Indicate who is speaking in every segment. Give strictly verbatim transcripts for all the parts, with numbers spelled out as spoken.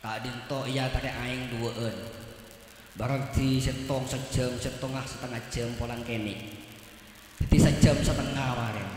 Speaker 1: Kak dinto iya pakai aing dueun. Berarti setong sejam setengah setengah jam pulang kene. Jadi sejam setengah kemarin.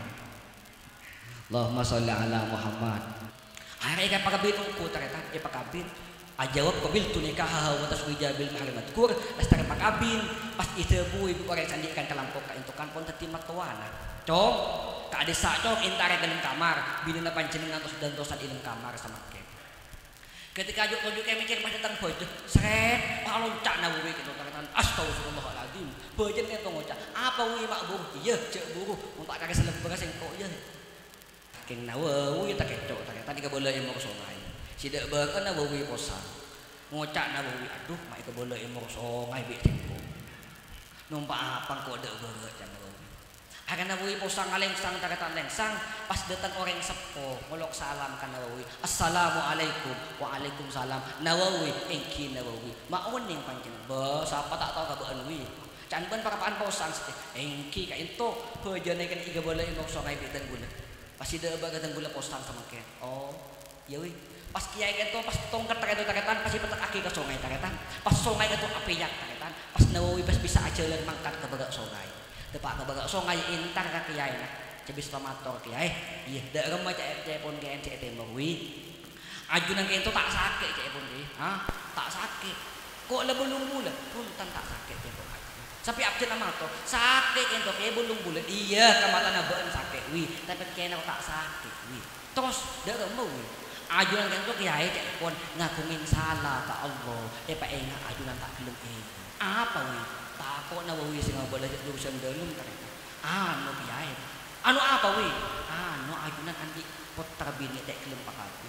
Speaker 1: Allahumma sholli ala Muhammad. Akhirnya kan pakabin ungku taretan ya pakabin. Ajawab kabil tu nikah wa taswijabil mahlimat kur lestari pakabin pas itebu ibu korek sandikan ke lampok ka intukan pon tetimat kawana. Cong ka desa cong intare dalam kamar binina panjenengan tos dan tosan ilmu kamar sama ke. Ketika ajuk tujuh kayak mikir pas datang bojo seret wah loncak na wuwi gitu taretan astagfirullahaladzim. Bojen kan ngocak apa wuwi mak buruh iya cek buruh mumpak kake selebra sing kok iya. King nawa wuwi tak kecok taretan tiga bola yang mau sungai. Sidak bahkan nabawi posan ngocak nabawi aduh mai ke bola emor songai bi tempo numpak apa kok dak berat jam nabawi akan nabawi posan ngalengsang takatan lengsang pas datang orang sepo ngolok salam kan nabawi assalamualaikum waalaikumsalam nabawi engki nabawi maoning panjang ba siapa tak tahu kabaan wi can ban parapaan posan engki ka ento bejane kan iga bola emor songai bi dan gula pasti dak bagatan gula posan sama ken oh ya wi pas kiai itu pas tongkat taretan taretan pasti petak aki ke sungai taretan pas sungai itu apiyak taretan pas nawawi pas bisa aja lan mangkat ke bagak sungai tepak ke bagak sungai intar ke kiai nah cebis tomator kiai iya dak remah cek cek pun kiai cek temawi ajunan kiai itu tak sakit cek pun kiai ah tak sakit kok le belum bulan punten tak sakit cek pun sapi abjen nama to sakit ento kiai belum bulan iya kamata nabeun sakit wi tapi kiai tak sakit wi terus dak remah wi ajunan kan tuh kiai cek pun ngakumin salah ke Allah eh pak enggak ajunan tak belum eh apa wi takut nawawi sing boleh urusan dalam ternyata anu kiai anu apa wi anu ajunan andi putra bini dek kelem pakati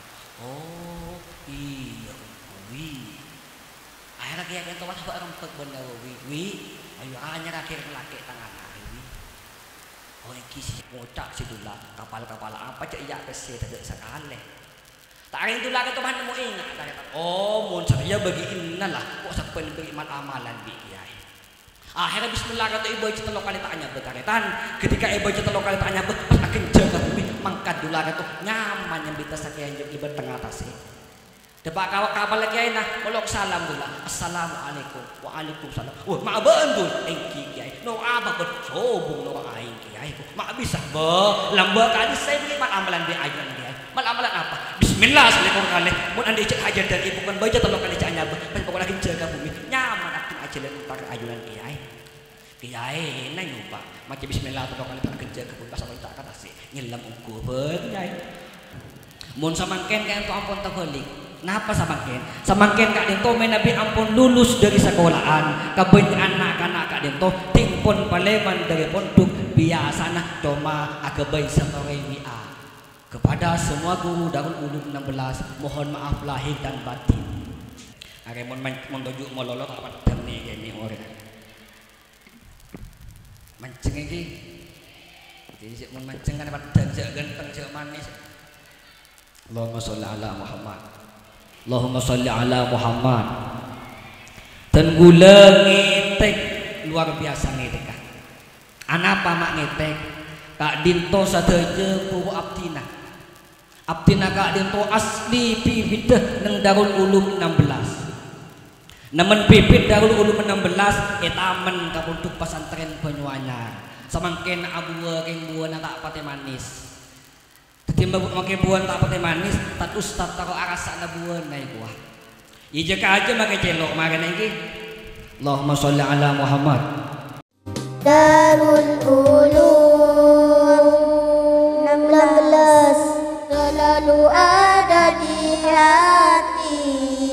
Speaker 1: oh iya wi akhirnya kiai kan tuh mas pak rempet benda wi wi ayo hanya akhir laki tangan wi oh kisi ngocak si dula kapal-kapal apa cek iya kesih tidak sekali. Tak ada itu lagi Tuhan mau ingat. Oh, mohon saya bagi inna lah. Kok sampai beriman amalan bi kiai. Akhirnya Bismillah kata ibu cerita lokal tanya bertaretan. Ketika ibu cerita lokal tanya ber, pas akan jaga bumi mangkat dulu lagi tuh nyaman yang bisa sekian jam ibu tengah atas. Depak kawak kapal kiai nah, melok salam dulu. Assalamualaikum, waalaikumsalam. Wah, mak bandul, engki kiai. No apa pun sobung no aing kiai. Mak bisa bo, lamba kali saya beriman amalan bi ajuan kiai. Mal amalan apa? Bismillah assalamualaikum kali. Mun anda ijek ajar dan ibu kan baca tolong kali caknya pas pokok lagi jaga bumi nyaman akan ajaran utak ajunan kiai kiai nang lupa macam bismillah tolong kali tak kerja ke pas sama tak kata sih nyelam ukur ben kiai mun samangken kan tu ampun terbalik napa samangken samangken kak dento nabi ampun lulus dari sekolahan kabeh anak-anak kak dento timpun paleman dari pondok biasana cuma agabai satore wi'a. Kepada semua guru Darul Ulum enam belas mohon maaf lahir dan batin. Are mon mon tuju mololot apa terne gini orang. Mancing iki. Jadi sik mon mancing kan padang sik ganteng sik manis. Allahumma sholli ala Muhammad. Allahumma sholli ala Muhammad. Dan gula ngetek luar biasa ngetek. Anapa mak ngetek? Kak dinto sadeje puru abdina. Abdina kak dinto asli pipidah nang Darul Ulum enam belas. Namun pipit Darul Ulum enam belas etamen kapunduk pesantren Banyuanyar. Samangken abu keng buana tak pate manis. Ketimbang makai buan tak pate manis, tat ustad taro arasa na buan na buah. Ija ka aja makai celok makan iki. Allahumma sholli ala Muhammad.
Speaker 2: Darul Ulum enam belas selalu ada di hati.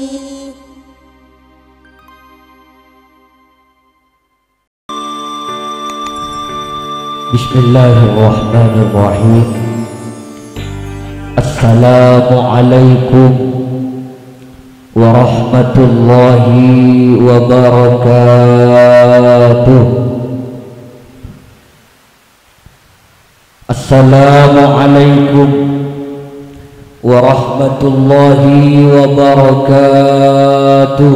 Speaker 3: Bismillahirrahmanirrahim. Assalamualaikum warahmatullahi wabarakatuh. Assalamualaikum warahmatullahi wabarakatuh.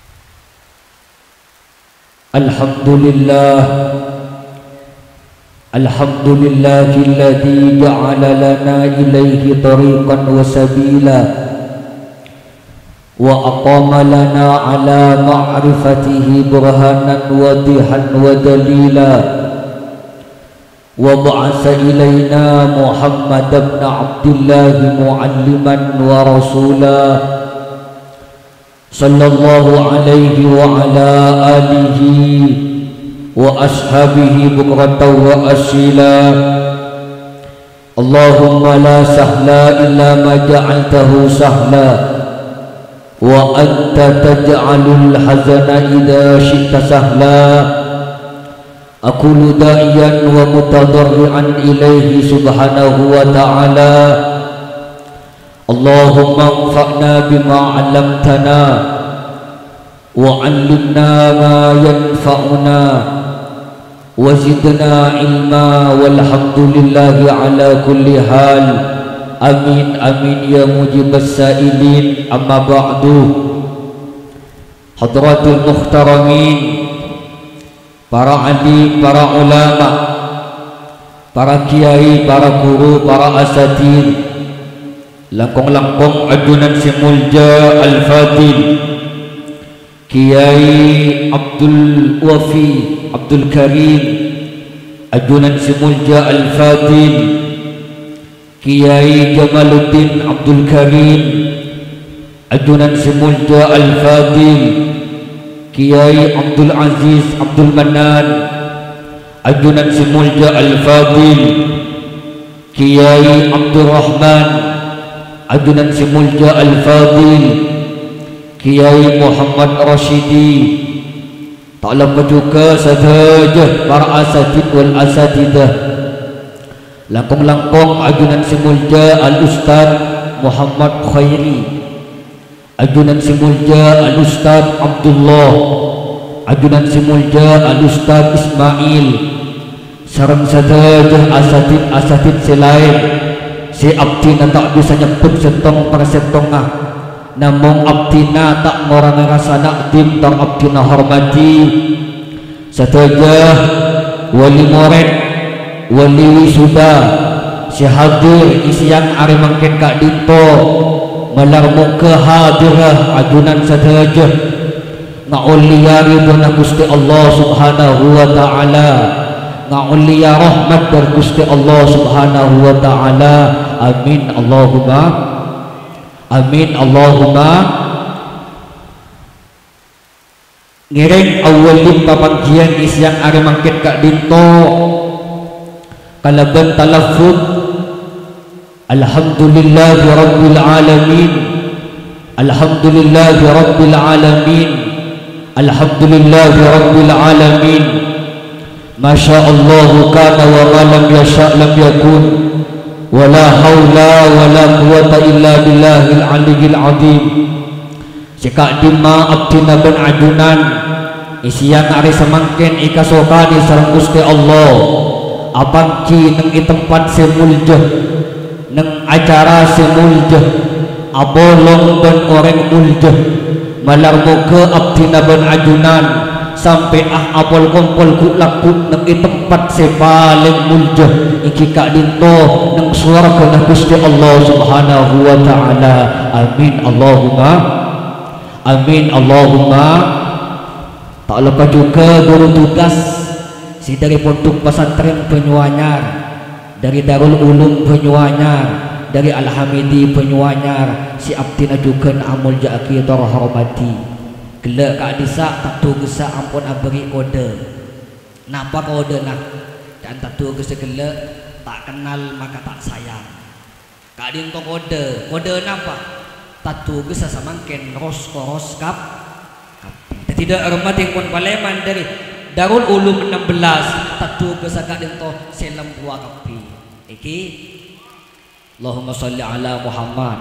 Speaker 3: Alhamdulillah Alhamdulillahilladzi ja'ala lana ilaihi tariqan wa sabila wa aqama lana ala ma'rifatihi burhanan wadihan wa dalila wa ba'asa ilaina Muhammad ibn Abdullah mu'alliman wa rasula sallallahu alaihi wa ala alihi wa ashabihi bukratan wa asila. Allahumma la sahla illa ma ja'altahu sahla wa anta taj'alul hazana idha syi'ta sahla. Aqulu da'iyan wa mutadarri'an ilaihi subhanahu wa ta'ala. Allahumma anfa'na bima 'allamtana wa 'allimna ma yanfa'una wa zidna ilma walhamdulillahi ala kulli hal. Amin amin ya mujibas sa'ilin. Amma ba'du. Hadratul muhtaramin, para alim, para ulama, para kiai, para guru, para asatid, langkong-langkong ajunan si mulja al-fadil Kiai Abdul Wafi Abdul Karim, ajunan si mulja al-fadil Kiai Jamaluddin Abdul Karim, ajunan si mulja al-fadil Kiai Abdul Aziz Abdul Manan, ajunan si mulja al-fadil Kiai Abdul Rahman, ajunan si mulja al-fadil Kiai Muhammad Rashidi. Tak lupa juga sahaja para asatid wal asatidah, langkong-langkong ajunan si mulja al-ustad Muhammad Khairi, ajunan si mulja al-ustad Abdullah, ajunan si mulja al-ustad Ismail, sarang sahaja asatid-asatid selain si abdina tak bisa nyebut setong per setongah, namun abdina tak ngorang rasa nakdim tak abdina hormati. Sahaja wali murid, wali wisuda, si hadir isian ari mangken kak dinto malar muka hadirah ajunan sahaja ngauliari dona Gusti Allah subhanahu wa ta'ala, ngaulia rahmat dari Gusti Allah subhanahu wa ta'ala. Amin Allahumma amin Allahumma. Ngiring awalin papanggian isian ari mangkit kak dinto kalaban talaffuz alhamdulillahi rabbil alamin, alhamdulillahi rabbil alamin, alhamdulillahi rabbil alamin. Masya Allah kana wa ma lam yasha' lam yakun, wa la hawla wa la quwata illa billahil aliyyil azim. Sikak dima abdina ben ajunan isian ari semangken ikasokani sareng Gusti Allah abangki neng tempat semuljah neng acara semuljah abolong ben orang muljah malar muka abdina ben ajunan sampai ah apol kompol ku laku neng tempat sepaling muljah iki kak dinto neng surga na Gusti Allah subhanahu wa ta'ala. Amin Allahumma amin Allahumma. Tak lupa juga guru tugas si dari Pondok Pesantren Banyuanyar, dari Darul Ulum Banyuanyar, dari Al-Hamidi Banyuanyar, si abdina juga amul jaki terhormati. Gelak kak disa tak tu gesa ampun aberi kode. Napa kode nak? Dan tak tu gesa gelak tak kenal maka tak sayang. Kak dinto kode, kode napa? Tak tu gesa samangken ros koros kap. Tidak hormati pun paleman dari Darul Ulum enam belas tatu kesakak dinto selam buah kapi. Iki Allahumma salli ala Muhammad.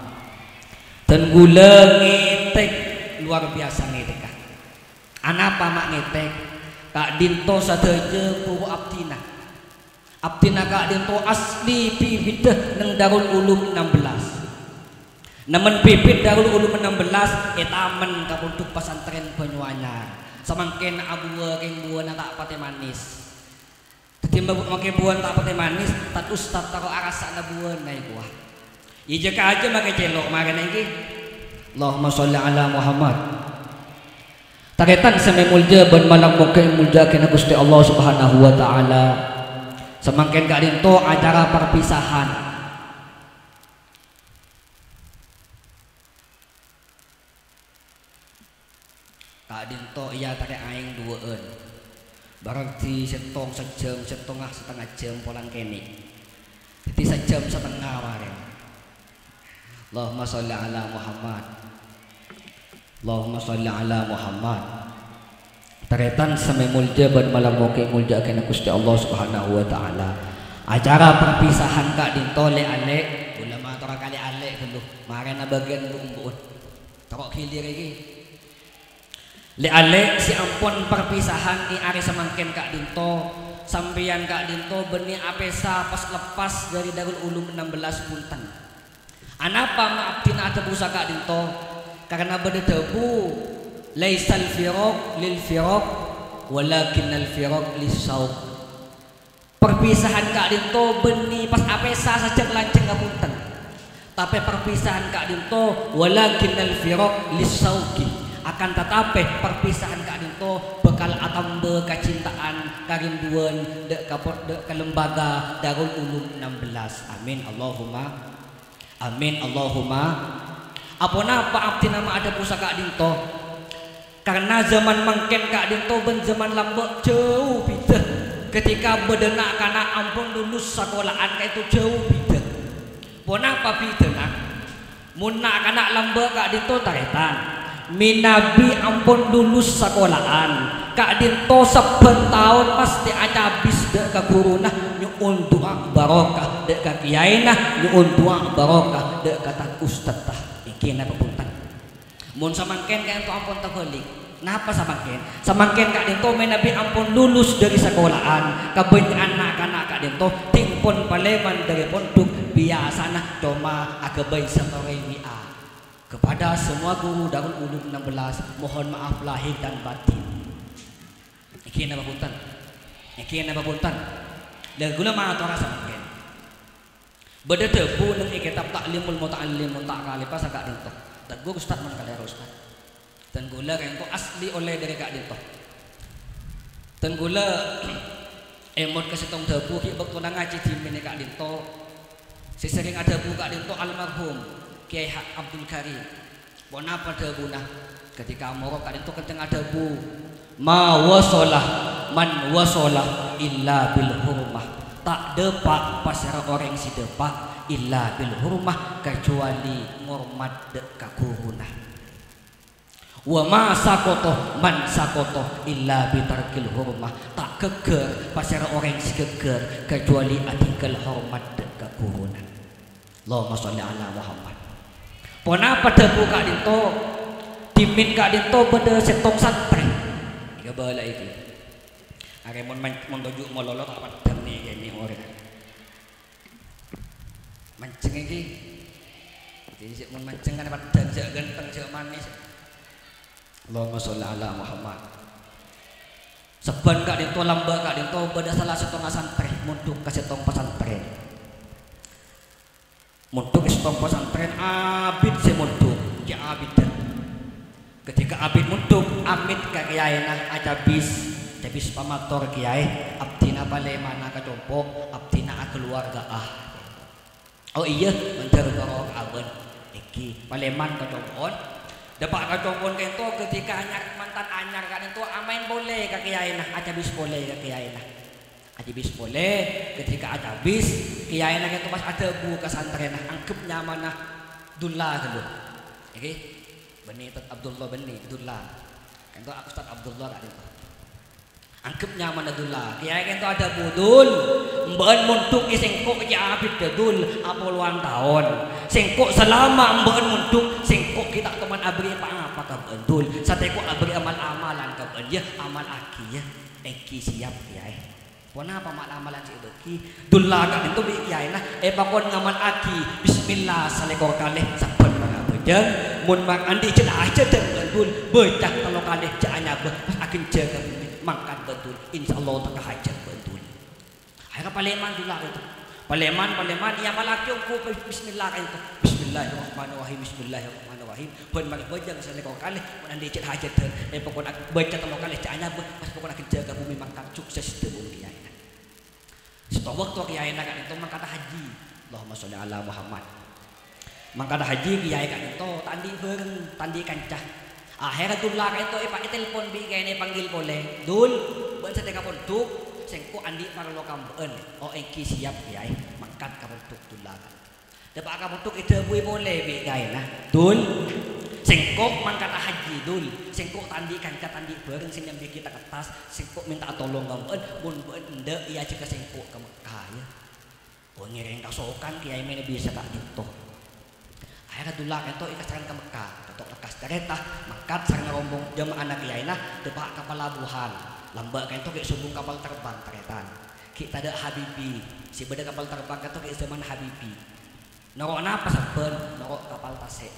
Speaker 3: Tenggula ngetek luar biasa ngetek. Anapa mak ngetek? Kak dinto sateje puru abdina. Abdina kak dinto asli pipidah nang Darul Ulum enam belas. Namun pipit Darul Ulum enam belas etamen kapunduk pesantren Banyuanyar. Semangken abu ring buana tak pate manis.
Speaker 1: Jadi makai buan tak pakai manis, tak ustad tak arasa na buan naik buah. Ija ka aja makai celok makan lagi. Allahumma sholli ala Muhammad. Taketan sampai mulja ban malang mukai mulja kena Gusti Allah Subhanahu wa taala. Semangkin kak dinto acara perpisahan. Kak dinto iya takai aing dua en. Berarti setong sejam setengah setengah jam polang kene. Jadi sejam setengah waren. Allahumma sholli ala Muhammad. Allahumma sholli ala Muhammad. Taretan sampai mulja ban malam moke mulja kena Gusti Allah Subhanahu wa taala. Acara perpisahan kak dinto le ale ulama tora kali ale dulu. Marana bagian buun. Torok hilir iki. Le ale si ampun perpisahan i ari semangken kak dinto sampeyan kak dinto benih apesa pas lepas dari Darul Ulum enam belas punten. Anapa maaf tina ada busa kak dinto karena beda debu laisal firaq lil firaq walakin al firaq lis sauq. Perpisahan kak dinto benih pas apesa saja lanceng ngapunten. Tapi perpisahan kak dinto walakin al firaq lis sauq. Akan tetapi perpisahan kak dinto bekal atambe kecintaan karinduan dek kapor dek ke lembaga Darul Ulum enam belas. Amin Allahumma amin Allahumma. Apa napa abdi nama ada pusa kak dinto karena zaman mangken kak dinto ben zaman lambek jauh beda ketika bedenak kana ampun lulus sekolahan kayak itu jauh beda. Apa napa beda nak mun nak kana lambek kak dinto taretan minabi ampun lulus sekolahan kak dinto saben tahun pasti aja habis dek ke guruna nyuun doa barokah dek ke kiai nah nyuun doa barokah dek kata ustad tah iki napa punten mun samangken kaya ento ampun tegolik napa samangken samangken kak dinto minabi ampun lulus dari sekolahan kabeh anak-anak kak dinto tingpun paleman dari pondok biasana cuma agabay sa torewia. Kepada semua guru Darul Ulum enam belas mohon maaf lahir dan batin. Iki napa punten? Iki napa punten? Dan gula ma tora samangken. Beda debu nang kitab Ta'limul Muta'allim Munta'ali pas kak dinto. Dan gua ustaz man kali ustaz. Dan gula kento asli oleh dari kak dinto. Dan gula emot kasitong debu ki bekto nang ngaji di mene kak dinto. Si sering ada bu kak dinto almarhum Kiai Abdul Karim. Bon apa debuna ketika morok kak dinto kenceng ada bu ma wasolah man wasolah illa bil hurmah. Tak depak pasar orang si depak illa bil hurmah kecuali ngormat dek kakuruna. Wa ma sakoto man sakoto illa bitarkil hurmah. Tak geger pasar orang si geger kecuali atikal hormat dek kakuruna. Allahumma sholli ala Muhammad. Pona pada buka dinto dimin kak dinto pada setong santri tiga bala itu are mon mon dojuk mololo apa demi ini orang mancing iki jadi mon mancing kan padan jak ganteng jak manis. Allahumma sholli ala Muhammad. Seban kak dinto lamba kak dinto pada salah setong santri munduk ka setong pesantren. Munduk setong pesantren abid se munduk ya abidan. Ketika abid munduk amit ka kiai nah acabis cabis pamator kiai abdina bale mana ka compo abdina keluarga ah. Oh iya mencer barok aben iki paleman ka compon dapat ka compon kento ketika anyar mantan anyar kan itu amain boleh ka kiai nah acabis boleh ka kiai nah. Ajibis boleh ketika ada habis kiai nak itu pas ada bu kesantren angkep nyaman nah Abdullah dulu, oke, benih Abdullah benih Abdullah, kan tu Ustaz Abdullah kan itu, angkep nyaman Abdullah, kiai kan tu ada budul, mbak muntuk isengkok ya abid dul, apoluan tahun, sengkok selama mbak muntuk, sengkok kita teman abri apa apa kabendul, sateko abri amal amalan kabendul, amal aki ya, eki siap kiai. Pona apa mak amalan si beki dullah kan itu bi kiai nah e pakon ngamal aki bismillah salekor kalih saben mga bejen mun mak andi cedah cedeng betul becah telo kalih jaanya pas akin jaga mangkat betul insyaallah tak hajat betul Akhirnya paleman dulu itu. Paleman, paleman, ia malaki ko bismillah kan itu. Bismillahirrahmanirrahim, bismillahirrahmanirrahim. Pun mari bajang sale ko kali, pun andi cek hajat ter. Eh pokon ak baca telo kali canya pas pokon ak jaga bumi mangkat sukses teu bumi kiai. Setelah waktu kiai nak itu mangkata haji. Allahumma sholli ala Muhammad. Mangkata haji kiai kan itu tandi beureng, tandi kancah. Akhirnya tulah kan itu ipak telepon bi kiai panggil boleh. Dul, beun sateka pun tuk. Sengko andi marlo kambeun oh engki siap kiai mangkat ka bentuk tulakan dapat ka bentuk itu bui boleh bi kiai nah dul sengko mangkat haji dul sengko tandi kanca tandi bareng sing nyambi kita ke tas sengko minta tolong kambeun mun ende iya cek sengko ka Mekah ya oh ngereng kasokan kiai mene bisa tak gitu akhirnya tulakan itu ikasan ka Mekah tok lekas kereta mangkat sareng rombong jamaah anak kiai nah dapat ka pelabuhan lambat kan itu kayak sumbung kapal terbang teretan kita ada Habibi si beda kapal terbang itu kayak zaman Habibi norok napa saben norok kapal tasik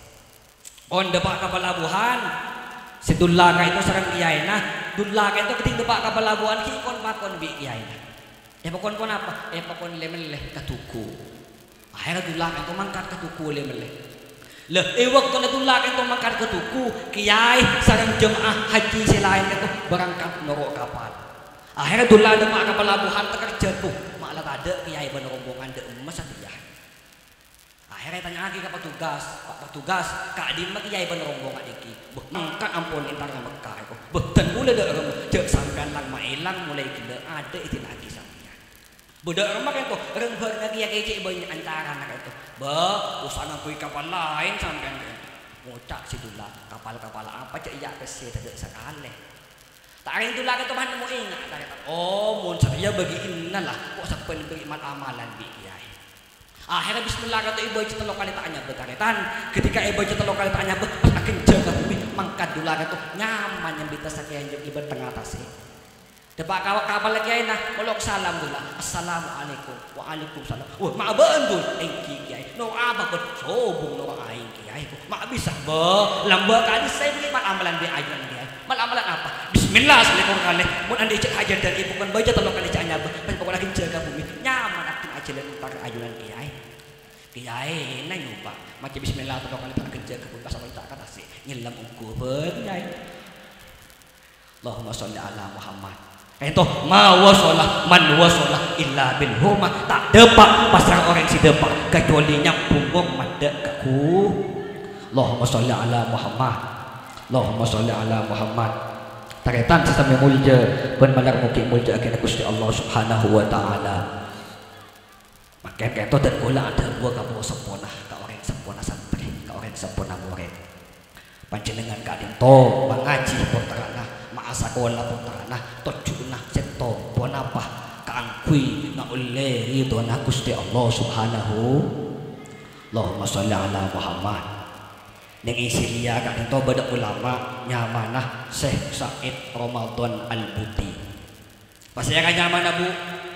Speaker 1: on depak kapal labuhan si dulaka itu sarang kiai nah dulaka itu keting depak kapal labuhan ki kon pakon bi kiai nah eh pakon kon apa eh pakon lemeleh katuku akhirnya dulaka itu mangkat katuku lemeleh leh eh waktu itu lagi itu makan ke tuku kiai sarang jemaah haji selain itu berangkat norok kapal akhirnya dulu ada mak kapal labuhan terkerja tuh malah ada kiai bener rombongan de emas dia akhirnya tanya lagi ke petugas pak petugas kak di mak kiai bener rombongan iki mengkat ampun entar ke Mekah itu betul mulai de cek sampean lang mailang mulai gila ada itu lagi sampean budak rumah itu rembang lagi ya kece banyak antara anak itu bah usana kui kapal lain sampean ngocak si dula kapal-kapal apa cek iya kese tidak sekali tak ada itu lagi teman mau ingat oh mun saya bagi inna lah kok sampai beriman amalan bi kiai akhirnya bismillah kata ibu cerita lokal tanya betaretan ketika ibu cerita lokal tanya bet pas akan jaga bumi mangkat dulu kata nyaman yang bisa sakian ibu tengah atas depak kawak kapal kiai nah molok salam dulu assalamualaikum waalaikumsalam wah mak beundul engki kiai no apa bet sobung no aing kiai mak bisa be lamba kali saya beriman amalan dia ajuan kiai mal amalan apa bismillah assalamualaikum kali mun andi cek hajar dan ibu kan baca tolong kali canya be pas pokok lagi jaga bumi nyaman akin ajalan entar ajuan kiai kiai nah nyoba macam bismillah tolong kali tak jaga bumi pas tak kata sih nyelam ungku ben kiai Allahumma sholli ala Muhammad itu ma wasolah man wasolah illa bil hurmah tak depak pasrah orang si depak kecuali nyambung madek kaku Allahumma sholli ala Muhammad Allahumma sholli ala Muhammad taretan sesama mulja ben malar muki mulja akan Gusti Allah subhanahu wa ta'ala makin kayak itu dan gula ada buah kamu sempurna ke orang sempurna santri ke orang sempurna murid panjenengan kadin to mengaji pontarana maasakola pontarana tojuna seto bonapa kaangkui na ulle ridho na Gusti Allah subhanahu Allahumma sholli ala Muhammad ning isi liya kadin to beda ulama nyamanah Syekh Said Ramadan Al-Buti pasti akan nyamanah Bu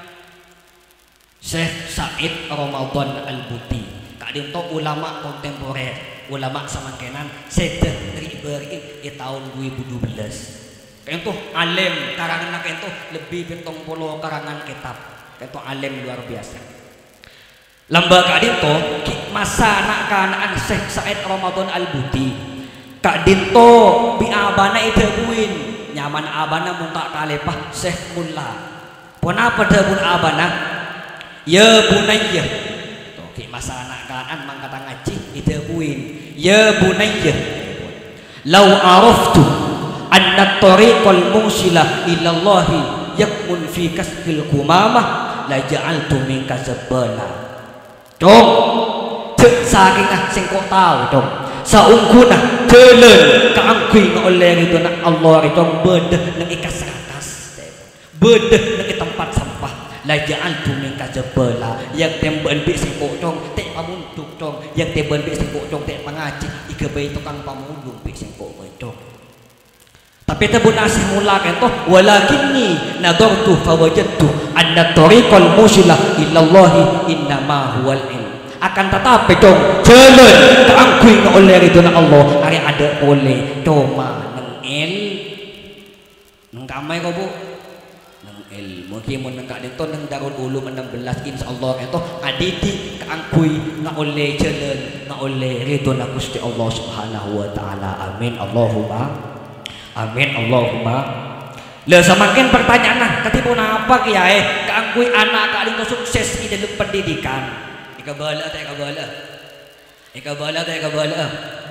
Speaker 1: Syekh Said Ramadan Al-Buti kadin to ulama kontemporer ulama samangkenan sedeh riberi di tahun dua ribu dua belas kayak itu alim karangan kayak itu lebih pentong puluh karangan kitab kayak itu alim luar biasa lembaga itu masa anak kanaan Syekh Said Ramadan Al-Buti kak dinto biabana itu buin nyaman abana muntah kalepah Syekh Mullah pun apa dah pun abana ya bunayya tuh masa anak kanaan mangkata ngaji itu buin ya bunayya law araftu anna tariqal musilah ila Allah yakmun fi kasfil kumamah la ja'altu minka zabala dong cek saking ah sing kok tau dong saungkuna deuleun kaangkuy oleh itu nak Allah itu beudeuh nang ikas rakas beudeuh nang tempat sampah la ja'altu minka zabala yang temben bi sing kocong tek pamuntuk dong yang temben bi sing kocong tek pangaji ika bae tukang pamulung bi sing kok dong tapi tabun asih mula kento walakinni nadartu fawajadtu anna tariqal musilah ila Allah innama huwal ilm akan tetapi dong jalan kaangkuy oleh ridho Allah hari ada oleh cuma neng il neng kamai kok Bu neng ilmu kimun nang kak dito nang Darul Ulum enam belas insyaallah itu aditi kaangkuy nga oleh jalan nga oleh ridho na Gusti Allah Subhanahu wa taala. Amin Allahumma amin Allahumma. Le semakin pertanyaan nah ketipun apa kiai kaangkuy anak kak dito sukses di dalam pendidikan. Ika bala ta ika bala. Ika bala ta ika bala.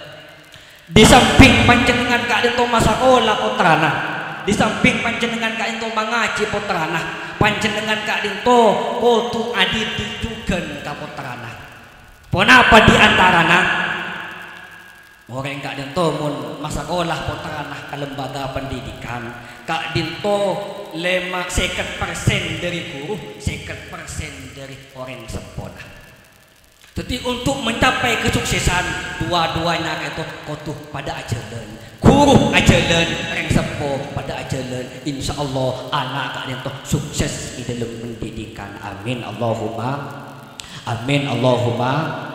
Speaker 1: Di samping panjenengan kak dito masakola putrana, di samping panjenengan kak dito mangaji putrana, panjenengan kak dito kudu aditi juga ka putrana. Ponapa di antarana orang kak dito mun masakola putrana ke lembaga pendidikan, kak dito lema seket persen dari guru, seket persen dari orang sempurna. Jadi untuk mencapai kesuksesan dua-duanya itu kotuh pada ajalan guru ajalan yang sepuh pada ajalan insya Allah anak kalian tuh sukses di dalam pendidikan. Amin Allahumma amin Allahumma.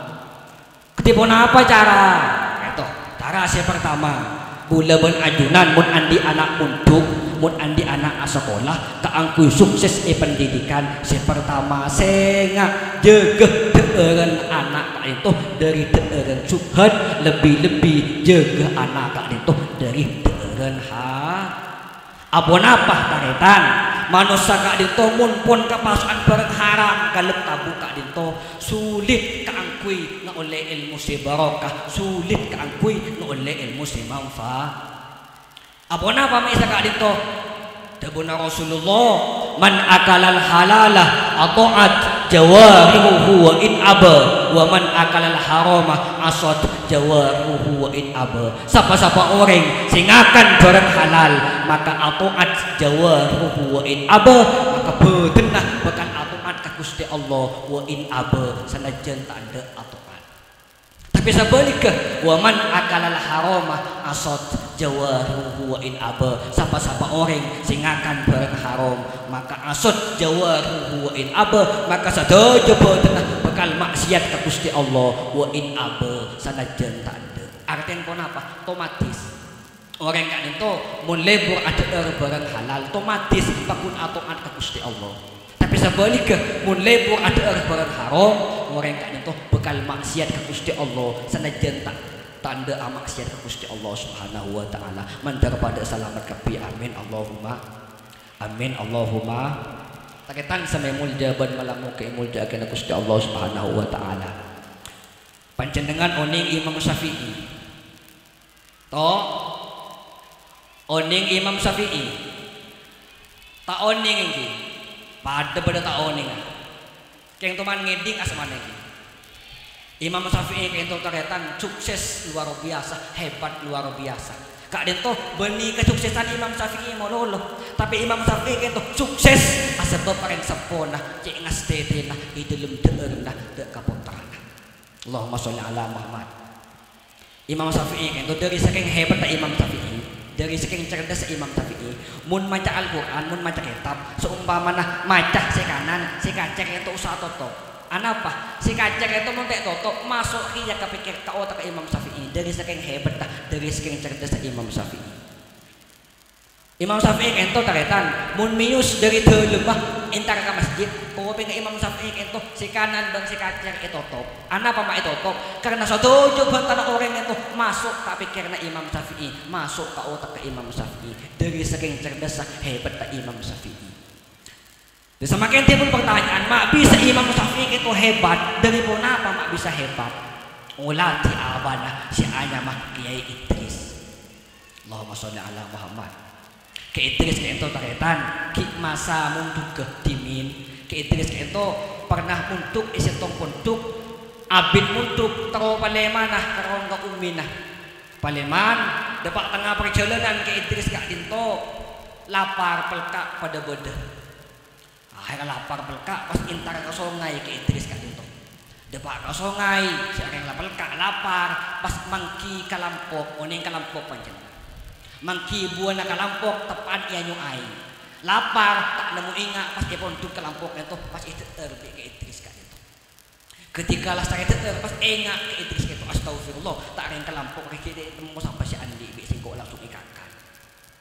Speaker 1: Ketipun apa cara itu cara saya pertama bula ben ajunan mun andi anak untuk mun andi anak sekolah kaangkuy sukses di pendidikan si pertama senga jaga deeren anak kak itu dari deeren subhan lebih-lebih jaga anak kak itu dari deeren ha abon apa taretan manusia kak itu mun pun kepasukan barang haram kalep tabu kak itu sulit kaangkuy na oleh ilmu si barokah sulit kaangkuy na oleh ilmu si manfaat. Abon apa maisa kak dito? Dabuna Rasulullah man akalal halalah ata'at jawarihuhu wa in aba wa man akalal harama asad jawarihuhu wa in aba. Siapa-siapa orang sing akan barang halal maka ata'at jawarihuhu wa in aba maka bedenah bakal ata'at ka Gusti Allah wa in aba sanajan tak ada ata'at. Tapi sebaliknya wa man akalal harama asad jawaruhu wa in aba. Siapa-siapa orang sing akan barang haram maka asad jawaruhu wa in aba maka sadojo bedenah bakal maksiat ka Gusti Allah wa in aba sanajan tak ada. Artinya pun apa? Otomatis orang kak itu mun lebur ada barang halal otomatis bakun atoat ka Gusti Allah. Tapi sebaliknya mun lebur ada barang haram orang kak itu bakal maksiat ka Gusti Allah sanajan tak tanda maksiat ka Gusti Allah Subhanahu wa taala. Man daripada selamat kapi amin Allahumma amin Allahumma. Taketan sampai mulja ban malamu ke mulja kana Gusti Allah Subhanahu wa taala. Panjenengan oning Imam Syafi'i to oning Imam Syafi'i tak oning iki pada pada tak oning keng teman ngeding asmane iki Imam Syafi'i keng to taretan sukses luar biasa hebat luar biasa kak den to benih kesuksesan Imam Syafi'i mololo tapi Imam Syafi'i keng to sukses asebab pareng sempurna cek ngastetena di dalam deurna de kaputrana. Allahumma sholli ala Muhammad. Imam Syafi'i keng to dari saking hebat Imam Syafi'i dari saking cerdas Imam Syafi'i mun maca Al-Quran mun maca kitab seumpamana maca si kanan si kacek itu usaha toto anapa si kacek itu mun tek toto masuk kia kepikir ka otak Imam Syafi'i dari saking hebat dari saking cerdas Imam Syafi'i. Imam Syafi'i ento taretan mun mius dari telemah entar ke masjid kopi ke Imam Syafi'i ento si kanan dan si kacek itu top anapa mak itu top karena satu coba tanah orang itu masuk tak pikirna Imam Syafi'i masuk ke otak ke Imam Syafi'i dari saking cerdas hebat tak Imam Syafi'i. Dan semakin timbul pertanyaan mak bisa Imam Syafi'i itu hebat dari pun apa mak bisa hebat ulah di abana si anya mah Kiai Idris. Allahumma sholli ala Muhammad. Ke Idris ke ento taretan ki masa munduk ke timin ke Idris ke ento pernah munduk isetong punduk abid munduk taro palemana karon ka umina paleman dapat tengah perjalanan ke Idris kak dinto lapar pelkak pada beda akhirnya lapar pelkak pas intar ke sungai ke Idris kak dinto dapat ke sungai si areng lapar pelkak lapar pas mangki kalampok oning kalampok panjang mangki buana kalampok tepan ia nyuai lapar tak nemu ingat pas dia pondok kalampok itu pas itu terbi ke Idris kan itu ketika lah saya ter pas ingat ke Idris itu astagfirullah tak ada kalampok ke dia temu sampai si andi bi singko langsung ikakan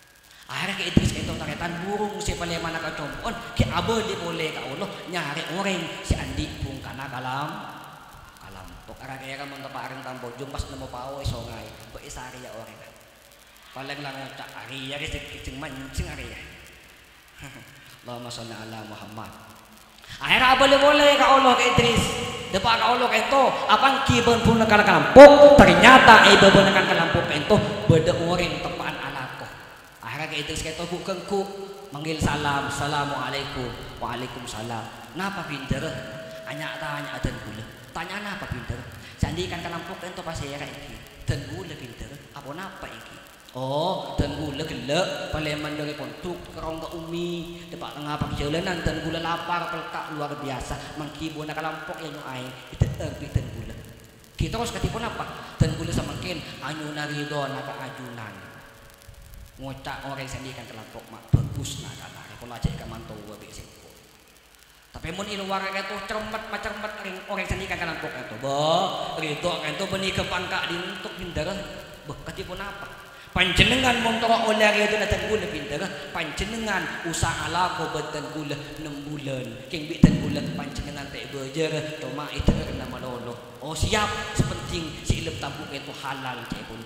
Speaker 1: Akhirnya ke Idris itu taretan burung si Palembang nak compon ke abo di boleh ka Allah nyari orang si Andi pun kana kalam kalam tok ara kaya ka mun taparing tambo jung pas nemu pawo isongay po isari ya orang paling lang ucak ari ya sing mancing ari ya Allahumma sholli ala Muhammad. Akhirnya boleh boleh ka Allah ke Idris depa ka Allah ka ito apang kibon pun nakala kalampok ternyata ay bebon nakala kalampok ka ito beda orang tepaan akhirnya kayak itu kayak toguk kengku manggil salam, assalamualaikum, waalaikumsalam. Napa pinter? Hanya tanya dan gula. Tanya napa pinter? Sandikan kalampok itu pasti ya iki. Dan gula pinter. Apa napa iki? Oh, dan gula gelek. Paleman dari pontuk kerong ke umi. Depak tengah perjalanan dan gula lapar pelkak luar biasa. Mengkibu nak kalampok yang nyuai itu erbi dan gula. Kita harus ketipun apa? Dan gula semakin anyu narido nak ajunan. Ngocak orang sandikan kelampok mak bagus nak kata kalau aja ikan mantau gua biasa tapi mun iluar kayak tuh cermet macam cermet orang sandikan kelampok itu boh itu kan tuh benih kepangka dintuk pinter boh ketipun apa panjenengan montoro oleh itu datang gula pinter panjenengan usaha lako beten gula enam bulan king beten gula panjenengan tak bejer cuma itu nama lolo oh siap sepenting si ilmu tabuk itu halal cepun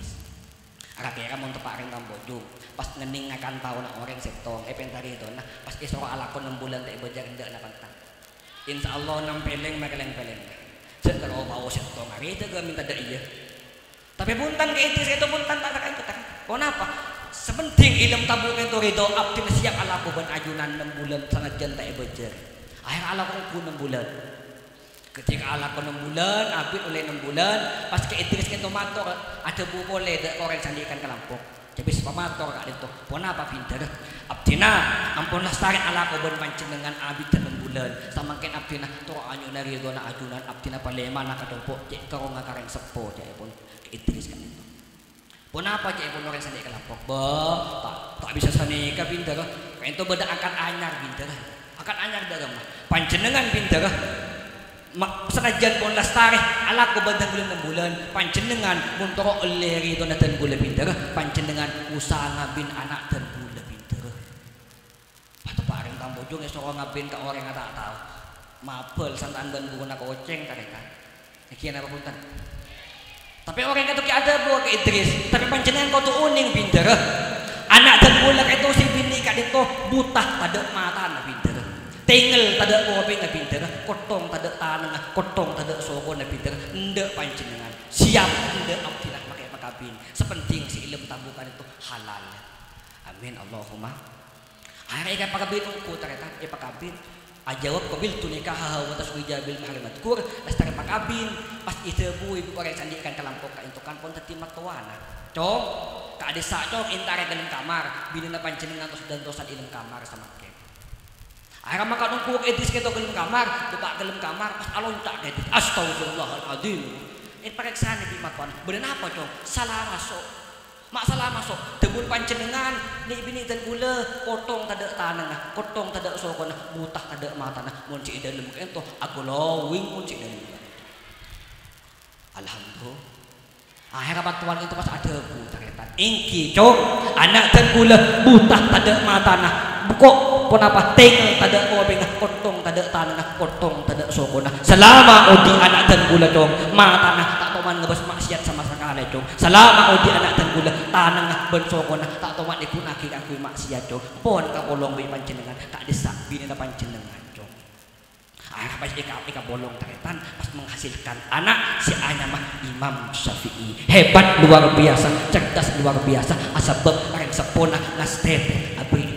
Speaker 1: Rakira mau teparin tambojung pas ngening akan tahu nak orang setong eh pentari itu nah pas isro alakon enam bulan tak bejar ndak nak pantang insya Allah enam peleng makeleng peleng sekarang bawa setong hari itu gak minta dak iya tapi puntan ke itu itu puntan tak akan itu tak kenapa sepenting ilmu tabung itu ridho abdi siap alaku ban ajunan enam bulan sangat jantai bejar akhir alaku pun enam bulan ketika Allah enam bulan, abid oleh enam bulan, pas ke Idris ke tomato ada bu boleh dek orang sandikan ke lampok. Jadi sepamator kak itu, pun apa pinter? Abdina, ampun lestari Allah kau bermancing dengan abid enam bulan. Sama ken abdina, toro anyu nari gona ajunan abdina palema nak kedompok, cek kerong ngakareng sepo, cek pun ke Idris kan itu. Pun apa cek pun orang sandikan ke lampok? Bah, tak tak bisa sanika pinter. Itu beda akan anyar pinter, akan anyar dalam. Panjenengan pinter. Senajan pun lestari ala ko bandang bulan enam bulan panjenengan muntoro eleri do natan gula pinter panjenengan usaha ngabin anak dan gula pinter patu paring tambojong esok ngabin ka orang nga tak tahu mapel santan ban buku nak oceng tarekan kian apa punten tapi orang kata ki ada buah ke Idris tapi panjenengan kau tu uning pinter anak dan gula ka itu si bini ka dito buta pada mata na pinter tinggal tada kopi na pinter, kotong tada tanang, kotong tada soko na pinter, ndak panjenengan siap ndak abdi nak pakai makabin. Sepenting si ilmu tabukan itu halal. Amin Allahumma. Akhirnya ikan pakabin uku ternyata ikan pakabin. Ajawab kabil tu nikah hawa tas wijabil mahrimat kur. Lestari pakabin pas itu bu ibu orang sandikan kelampok ka intukan pun tertimat kawana. Cong, ka desa cong intare dalam kamar, binina panjenengan tos dan tosan ilmu kamar sama ke. Akhirnya maka nunggu Idris kita gelem kamar, depak gelem kamar pas alontak Idris. Astagfirullahaladzim. Ini pakai sana di makan. Bener apa cong? Salah masuk. Mak salah masuk. Debul panjenengan ni bini dan gula potong tada tanah, potong tada sokon, mutah tada mata nah. Munci dalam ento aku lowing munci dalam. Alhamdulillah. Akhirnya bantuan itu pas ada bu ternyata. Ingki cong anak dan gula mutah tada mata nah. Kok pun apa tinggal tada kopi ngah kotong tada tanah kotong tada sokona selama odi anak dan gula cong mata nah tak toman ngebas maksiat sama sekali cong selama odi anak dan gula tanah ngah ben sokona tak toman ikunaki aku maksiat cong pon ka bolong bi panjenengan tak desak bini na panjenengan cong ah pas ika ika bolong teretan pas menghasilkan anak si anya mah Imam Syafi'i hebat luar biasa cerdas luar biasa asabab areng sepona ngastet abri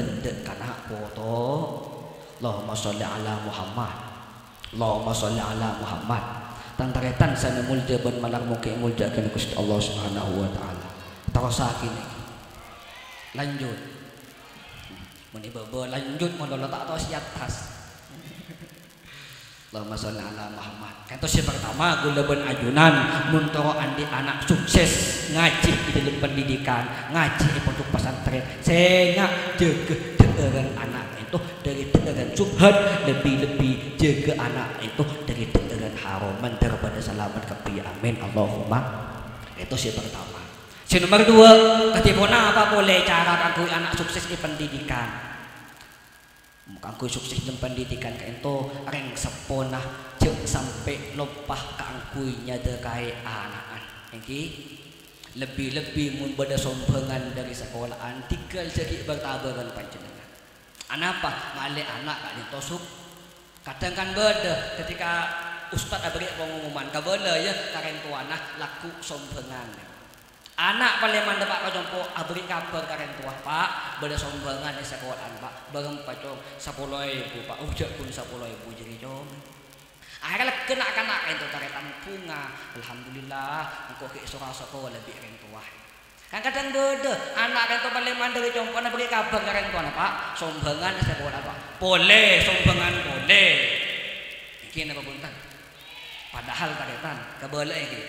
Speaker 1: Allahumma sholli ala Muhammad Allahumma sholli ala Muhammad tantaretan sana mulja ban malang muki mulja kena Gusti Allah Subhanahu wa taala tarosakin lanjut mun ibu lanjut mun lo tak tos di atas Allahumma sholli ala Muhammad kantos yang pertama gula ban ajunan mun toro andi anak sukses ngaji di dalam pendidikan ngaji di pondok pesantren sehingga jaga deueureun anak itu dari deueureun subhat lebih-lebih jaga anak itu dari deueureun haram daripada selamat kepi amin Allahumma itu yang pertama Si nomor dua, ketika apa boleh cara kanggo anak sukses di pendidikan. Kanggo sukses di pendidikan ka ento reng seponah cek sampai lopah kanggo nyadekai anak-anak. Iki lebih-lebih mun beda sombengan dari sekolahan tinggal jadi bertabaran panjenengan. Anapa ngale anak kak ditosuk. Kadang kan beda ketika ustad abri pengumuman kabela ya karen tuana laku sombengan. Anak paling mandep Pak Kajompo abri kabar karen tua Pak beda sombengan di sekolahan Pak bareng pacong sepuluh ribu Pak ujak pun sepuluh ribu jadi jom. Akhirnya kena kena itu karetan bunga. Alhamdulillah engkau ke surah sekolah lebih karen tua. Kan kadang beda anak karen tua paling mandep Kajompo abri kabar karen tua Pak sombengan di sekolah Pak boleh sombengan boleh. Iki apa buntan? Padahal karetan kabela iki.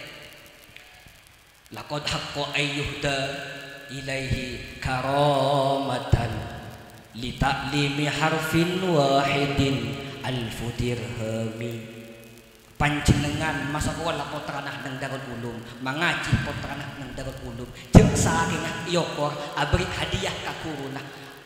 Speaker 1: Laqad haqqa ayyuhda ilaihi karamatan li ta'limi harfin wahidin alfu dirhami. Panjenengan masa sekolah potranah nang Darul Ulum mangaji potranah nang Darul Ulum jeung saking yokor abri hadiah ka kuruna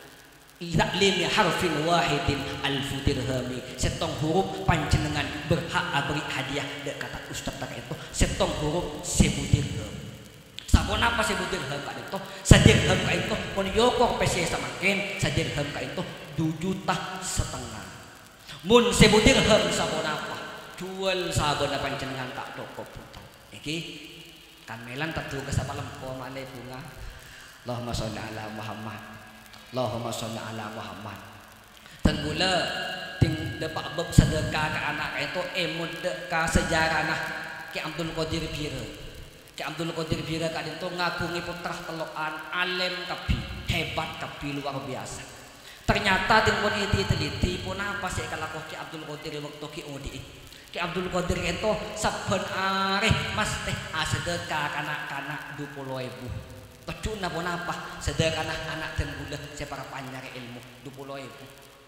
Speaker 1: ta'limi harfin wahidin alfu dirhami. Setong huruf panjenengan berhak abri hadiah dek kata ustaz tak itu setong huruf seribu dirham. Sabon apa seribu dirham ka itu sadirham ka itu mun yokor pesi samakin sadirham ka itu dua juta setengah. Mun seribu dirham sabon apa jual sabon panjenengan tak toko putar. Iki kan melan tatu ke sapa lempo male bunga. Allahumma sholli ala Muhammad. Allahumma sholli ala Muhammad. Dan gula ting depak bab sedekah ke anak itu emut ka sejarah nah Ki Abdul Qadir Bira. Ki Abdul Qadir Bira ka itu ngagungi putrah telokan alim kabi hebat kabi luar biasa. Ternyata timbun iti teliti pun apa sih kalau Ki Abdul Qadir waktu Ki Udi. Ki Abdul Qadir itu saben areh mas teh sedekah kanak-kanak dua puluh ribu. Pecuna pun apa sedekah anak dan budak siapa panjang ilmu dua puluh ribu.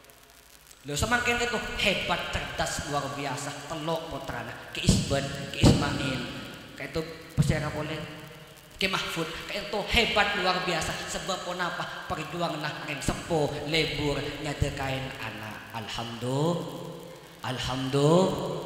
Speaker 1: Lo semakin itu hebat cerdas luar biasa telok putrana Ki Isban Ki Ismail kayak itu pasti boleh Ki Mahfud kayak itu hebat luar biasa sebab pun apa perjuangan nah yang sepuh lebur nyadekain anak. Alhamdulillah Alhamdulillah.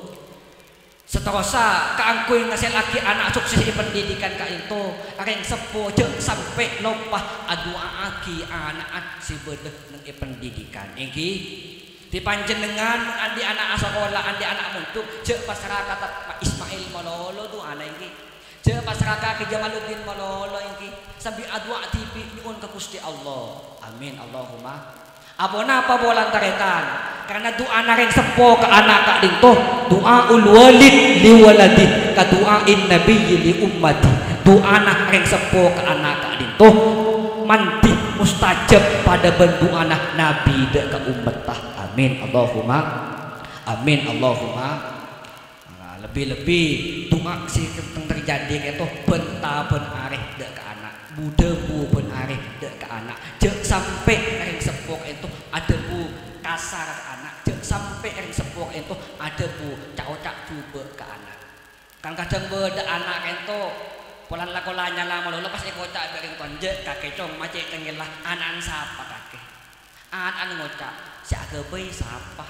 Speaker 1: Seterusnya keangkuin ngasih lagi anak sukses di pendidikan ka itu areng sepuh jeng sampai lopah adua aki anak si bedeh nang pendidikan iki di panjenengan andi anak sekolah andi anak muntuk jek masyarakat Pak Ismail Malolo tu anak iki jek masyarakat ke Jamaluddin Malolo iki sambil adua tipi nyuwun ke Gusti Allah amin Allahumma. Abona apa bolan taretan karena doa nareng sepo ke anak kak dinto doa ul walid li waladi ka doa in nabiyyi li ummati doa nareng sepo ke anak kak dinto manti mustajab pada bendu anak nabi dek ke ummatah amin Allahumma amin Allahumma. Nah, lebih-lebih doa sih tentang terjadi itu benta ben areh dek ke anak budebu ben areh dek ke anak jek sampai nareng sepo itu ada bu kasar ke anak jek sampai yang sepuk itu ada bu cak-cak coba ke anak kan kadang beda anak itu polan lakolanya lama lalu pas ikocak bering konjek kakek cong macet cengilah anak siapa kakek anak ngocak si agabai siapa.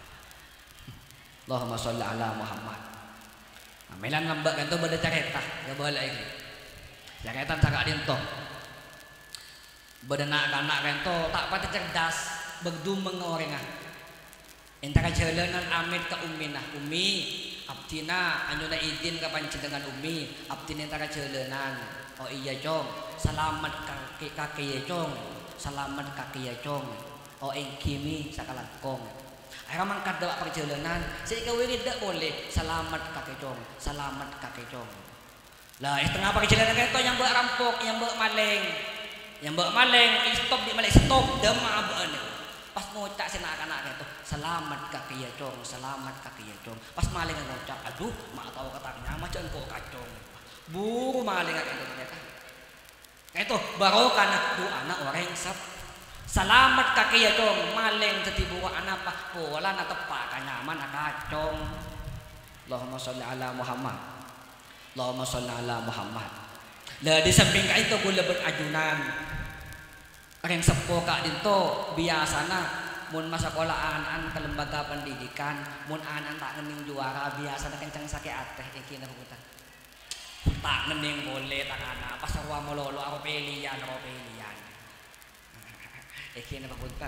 Speaker 1: Allahumma sholli ala Muhammad. Nah, melan ngambak kan tuh beda cerita gak boleh ini cerita cakap dinto beda anak-anak kan tuh tak pati cerdas berdumeng orangah antara jalanan amit ke umminah umi abdina anyuna izin ke panjenengan umi abdina antara jalanan oh iya cong selamat kaki kaki ya cong selamat kaki ya cong oh engkimi sakalangkong akhirnya mangkat dapat perjalanan sehingga wirid tidak boleh selamat kaki cong selamat kaki cong lah setengah perjalanan itu yang buat rampok yang buat maling yang buat maling stop di maling stop demam bener pas ngocak si anak-anak itu selamat kaki ya cong selamat kaki ya cong pas maling ngocak aduh mak tahu katanya macam kok kacong buru maling itu ternyata itu baru karena dua anak orang sab selamat kaki ya cong maling setibu anak apa pola na tepak kanyaman kacong. Allahumma sholli ala Muhammad Allahumma sholli ala Muhammad. Lah di samping ka itu gula berajunan. Orang sepo kak dinto biasana mun masa sekolahan ke lembaga pendidikan mun anak tak ngening juara biasana kencang sakit ateh iki na pugutan. Tak ngening boleh tak anak pas awa mololo ako pelian ako pelian. Iki na pugutan.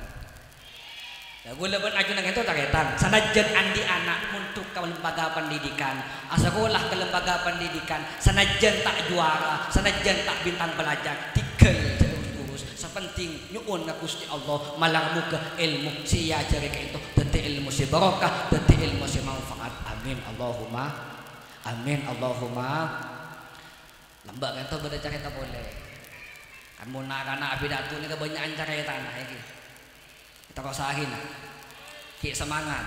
Speaker 1: Ya gula berajunan itu taketan. Sanajan andi anak untuk ke lembaga pendidikan, sekolah ke lembaga pendidikan, sanajan tak juara, sanajan tak bintang belajar, tikel terus sepenting nyuun ka Gusti Allah malang muga ilmu sia jare ka itu dadi ilmu si barokah, dadi ilmu si manfaat. Amin Allahumma amin Allahumma. Lembak itu beda cerita boleh. Kan mun anak pidato ni kebanyakan cerita nah iki. Kita kosahin ki semangat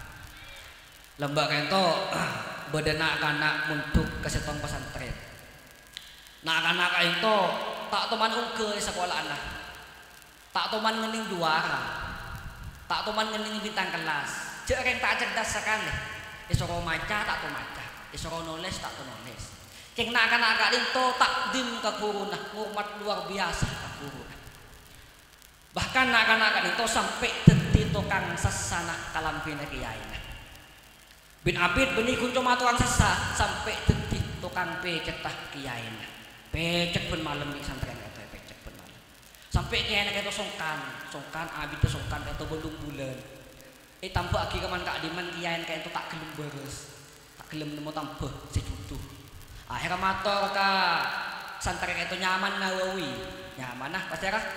Speaker 1: lembak itu bedena anak untuk kesetong pesantren. Nah anak itu tak teman ungke sekolah anak, tak teman ngening juara, tak teman ngening bintang kelas. Cek yang tak cerdas sekali, isoro maca tak tu maca, isoro nulis tak tu nulis. Cek nak anak itu takdim ke guru nah, umat luar biasa ke guru. Bahkan anak-anak itu sampai dadi tukang sesana kalam bina kiai. Bin Abid benih kunco matuan sesa sampai dadi tukang pecetah kiai. Pecet pun malam di santren itu pecet pun malam. Sampai kiai itu songkan, songkan Abid itu songkan itu belum bulan. Eh tambah lagi keman kak diman kiai itu tak gelem beres, tak gelem nemu tambah sejutuh. Akhirnya mator ka santren itu nyaman Nawawi, nyaman nah pasti kah?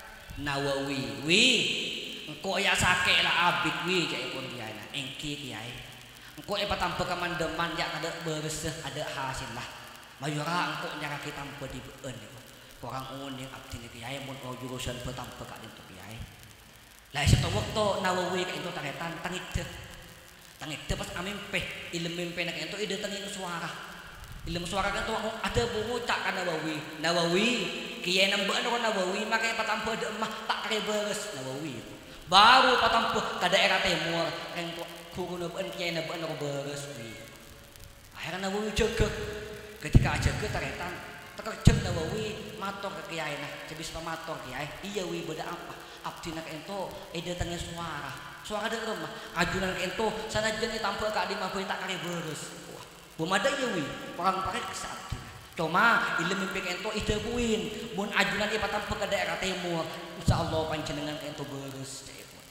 Speaker 1: Nawawi, wi, engkau ya sakit lah Abid wi cai pun kiai na, engki kiai, engkau ipa tanpa kemandeman ya ada bersih ada hasil lah, mayura engkau nyara kita tanpa di beun, orang unik abdi ni kiai, mun kau jurusan bertanpa kat itu kiai, lah satu waktu Nawawi kat itu taretan tangit je, tangit je pas amin peh, ilmu mimpi nak itu ide tangit suara. Ilmu suara kan tu ada bungu cak kan Nawawi, Nawawi kiai nambah orang Nawawi makai patampo de emah tak kare beres Nawawi. Baru patampo ke daerah timur yang tu guru naban kiai naban orang beres wi. Akhirnya Nawawi jaga, ketika jaga taretan terkejut Nawawi mator ke kiai nah, habis pamator kiai, iya wi beda apa? Abdi nak ento ide tanya suara, suara de rumah, ajunan ento sanajan ditampil kak di mabui tak kare beres. Bumada ya wi, orang pakai kesat. Cuma ilmu mimpi ento ide buin, mun ajunan ipatan ke daerah timur, insya Allah panjenengan ento beres.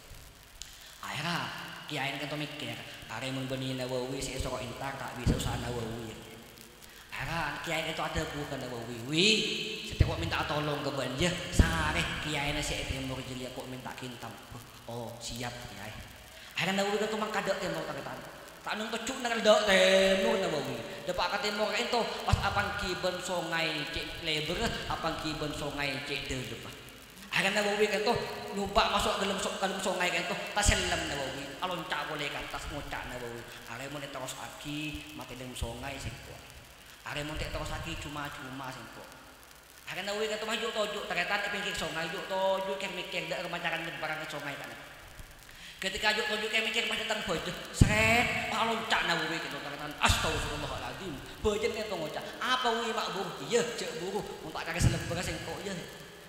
Speaker 1: Akhirnya kiai ento mikir, are mun bani Nawawi si esok intar tak bisa usaha Nawawi. Akhirnya kiai ento ada bukan Nawawi, wi, setiap minta tolong ke banjir, sare kiai nasi timur jadi kok minta kintam. Oh siap kiai. Akhirnya Nawawi itu mangkadek timur taketan. Tak nung kecuk nang dok timur Nawawi. Depak ka timur itu pas apang kiben sungai cek leber, apang kiben sungai cek deuleup. Akhirnya Nawawi kan tuh numpak masuk dalam dalam sungai kan tuh tas selam Nawawi. Alonca boleh kan tas ngocak Nawawi. Are mun terus aki mati dalam sungai singko. Are mun terus aki cuma-cuma singko. Akhirnya Nawawi kan tuh maju tojuk ternyata di pinggir sungai juk tojuk kek mikir dak kemacaran barang ke sungai kan. Ketika juk tojuk kayak mikir pas datang bojo, seret, alonca Nawawi gitu tangan astagfirullahaladzim. Bojen itu ngocak, apa wi mak buruh? Iya, cek buruh, mun tak kage selebra sing kok ya.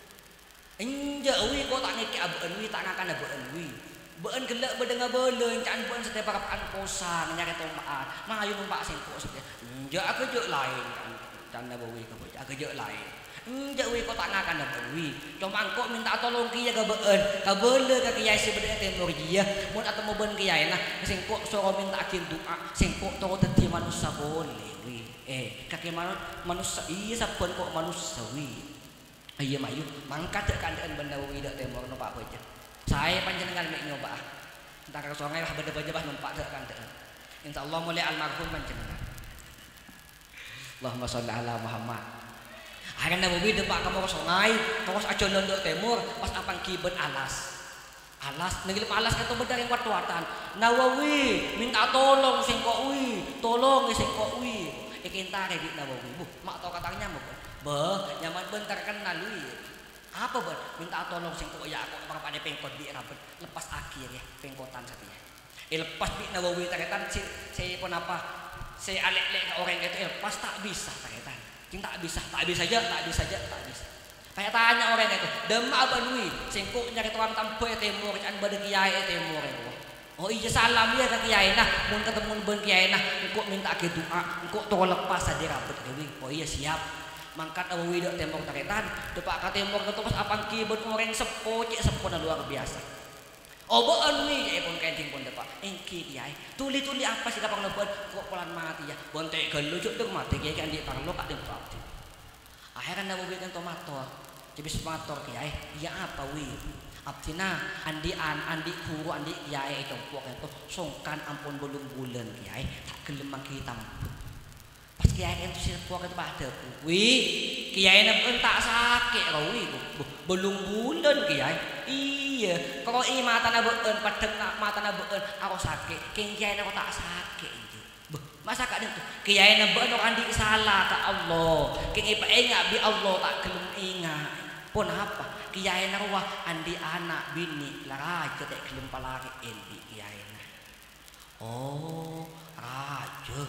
Speaker 1: Enja wi kok tak ngeki abeun wi tak ngakan abeun wi. Beun gelek bedenga beuleung can beun setiap parapan kosan nyari tomaan. Mayu numpak sing kok sedih. Enja aku juk lain kan. Can Nawawi ke bojo, aku juk lain. Enjak wi kok tak ngakan dah wi. Cuma kok minta tolong kiai ke beun, ke beule ke kiai sebenarnya timur dia. Mun atau mau ben kiai nah, sing kok suruh minta akin doa, sing kok tau dadi manusia boleh wi. Eh, kaki manusia iya saben kok manusia wi. Iya mayu, mangkat dak kandaan benda wi dak timur numpak bojo. Saya panjenengan mek nyoba. Entar ke sungai lah beda-beda bah numpak dak kandaan. Insyaallah mulai almarhum panjenengan. Allahumma sholli ala Muhammad. Akhirnya Nawawi depak kamu ke sungai, terus aja nondok timur, pas apang kiben alas, alas, negilip alas itu benar yang kuat-kuatan. Nawawi minta tolong singkok wi, tolong singkok wi. Ikin tarik di Nawawi, bu, mak tau katanya mau ben, be, nyaman bentar kenal wi. Apa ben? Minta tolong singkok ya aku orang pada pengkot di rapat, lepas akhir ya pengkotan saja. Eh, lepas di Nawawi taretan si, si pun apa, si alek-lek orang itu lepas tak bisa taretan. Cing tak bisa, tak bisa aja, tak bisa aja, tak bisa. Kayak tanya orang itu, demak banui, singkuk nyari tukang tampe timur, can bade kiai timur itu. Oh iya salam ya ke kiai nah, mun ketemu ben kiai nah, engkau minta ke doa, engkau tolong lepas aja rambut dewi. Oh iya siap. Mangkat awu widok tembok taretan, depak ka tembok itu pas apang kibet orang sepo, cek sepo luar biasa. Oh beun wi cek pun kenting pun depak. Engki kiai, tuli-tuli apa sih kapang lebat kok pelan mati ya. Bontek gelujuk deng mati kiai kan di parlo kak dem praktik. Akhirnya nabu bikin tomato. Cebis motor kiai, iya apa wi? Abtina andi an andi guru andi kiai compok itu songkan ampun belum bulan kiai tak gelem kita pas kiai itu sih kuat itu pada wi kiai nak tak sakit kau wi belum bulan kiai iya kalau i mata nak beun padeng nak mata nak beun aku sakit king kiai nak tak sakit itu masa kak itu kiai nak beun orang andi salah ke Allah king ipa ingat bi Allah tak gelem ingat pun apa kiai narwah andi anak bini laraja tak kelem palari endi kiai na. Oh, raja.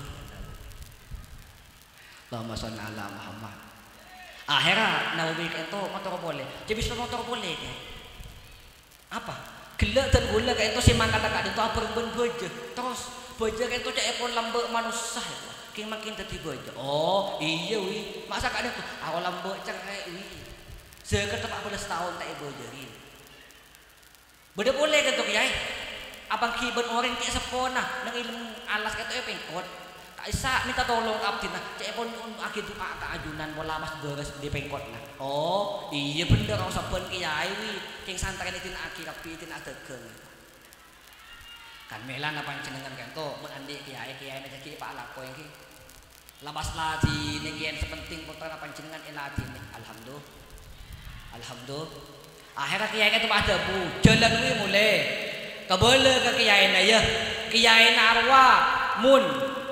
Speaker 1: Allahumma shalli ala Muhammad. Akhirnya nabi itu motor boleh. Jadi bisa motor boleh ya. Apa? Gelak dan gula kayak itu si mangkat tak itu apa ben bojo. Terus bojo kayak itu cek pun lambek manusia itu. King makin tadi bojo. Oh, iya wi. Masa kadang tuh awal lambek cek kayak wi. Sekitar empat belas tahun tak ibu jadi. Beda boleh kan tu kiai? Abang kiban orang kayak sepona, nang ilmu alas kata apa pengkot. Kak Isa minta tolong abdi nah, cek pun akhir tu kak ajunan bola mas beres di pengkot nah. Oh iya bener orang saben kiai wi, king santren itu akhir api itu nak tegeng. Kan melan apa jenengan kan tu, mun andi kiai kiai nak jadi pak lako yang ki. Labas lagi negian sepenting putra apa jenengan elati nih, alhamdulillah. Alhamdulillah. Akhirnya kiai itu ada bu, jalan wi mulai. Kebole ke kiai na ya, kiai narwa mun.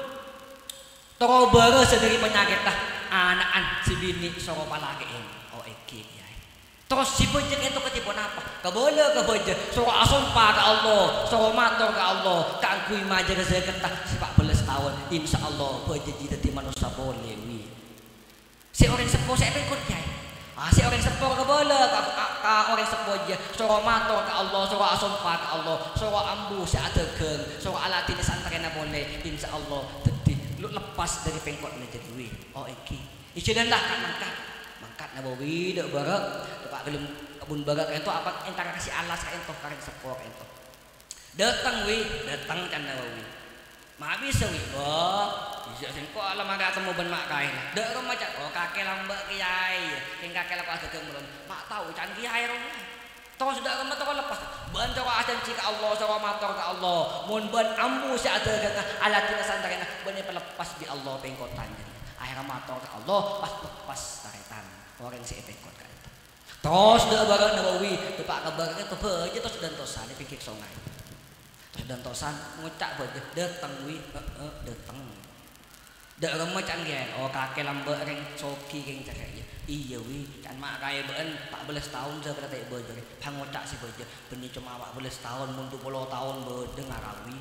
Speaker 1: Toro beres dari penyakit dah, anak-anak si bini soro palagi ini. Oh eki kiai. Terus si bojek itu ketipu apa? Kebole ke bojek, soro asumpa ke Allah, soro matur ke Allah, kangkui maja ke zaketah si pak belas tahun. Insya Allah bojek jadi manusia boleh wi. Si orang sepuh saya pengkut kiai. Ah, si orang sepor ke bola, ke orang sepor aja. Suruh matur ke Allah, suruh asumpah ke Allah, suruh ambu si adegeng, suruh alatin santren boleh. Insya Allah, jadi lu lepas dari pengkot menjadi wi. Oh eki, istilah lah kan mangkat, mangkat nabawi dek barak, dapat gelem kebun barak itu apa? Entar kasih alas kain toh kain sepor itu. Datang wi, datang kan nabawi. Mak bisa wi, oh. Bisa sengko alam ada temu ben mak kain. Dek rumah cak, oh kakek lambek kiai. King kakek lepas tegeng belum. Mak tahu can kiai rom. Terus dak rumah toko lepas. Ben cara ajan cika Allah, cara matur ke Allah. Mun ben ambu si ada gengah alatina santarena ben pelepas di Allah pengkotan. Akhirnya matur ke Allah pas lepas taretan. Orang si pengkot ka eta. Terus dak bareng nabawi, depak ka bareng itu beje terus dan tosan pikir sungai. Terus dan tosan ngucak beje dateng wi, heeh dateng. Dak remeh can gen, oh kakek lambek ring soki king cakaya. Iya wi, can mak kaya beun empat belas tahun je kata ibu je. Pangocak si beje, benih cuma empat belas tahun mun dua puluh tahun beudeng ngarawi.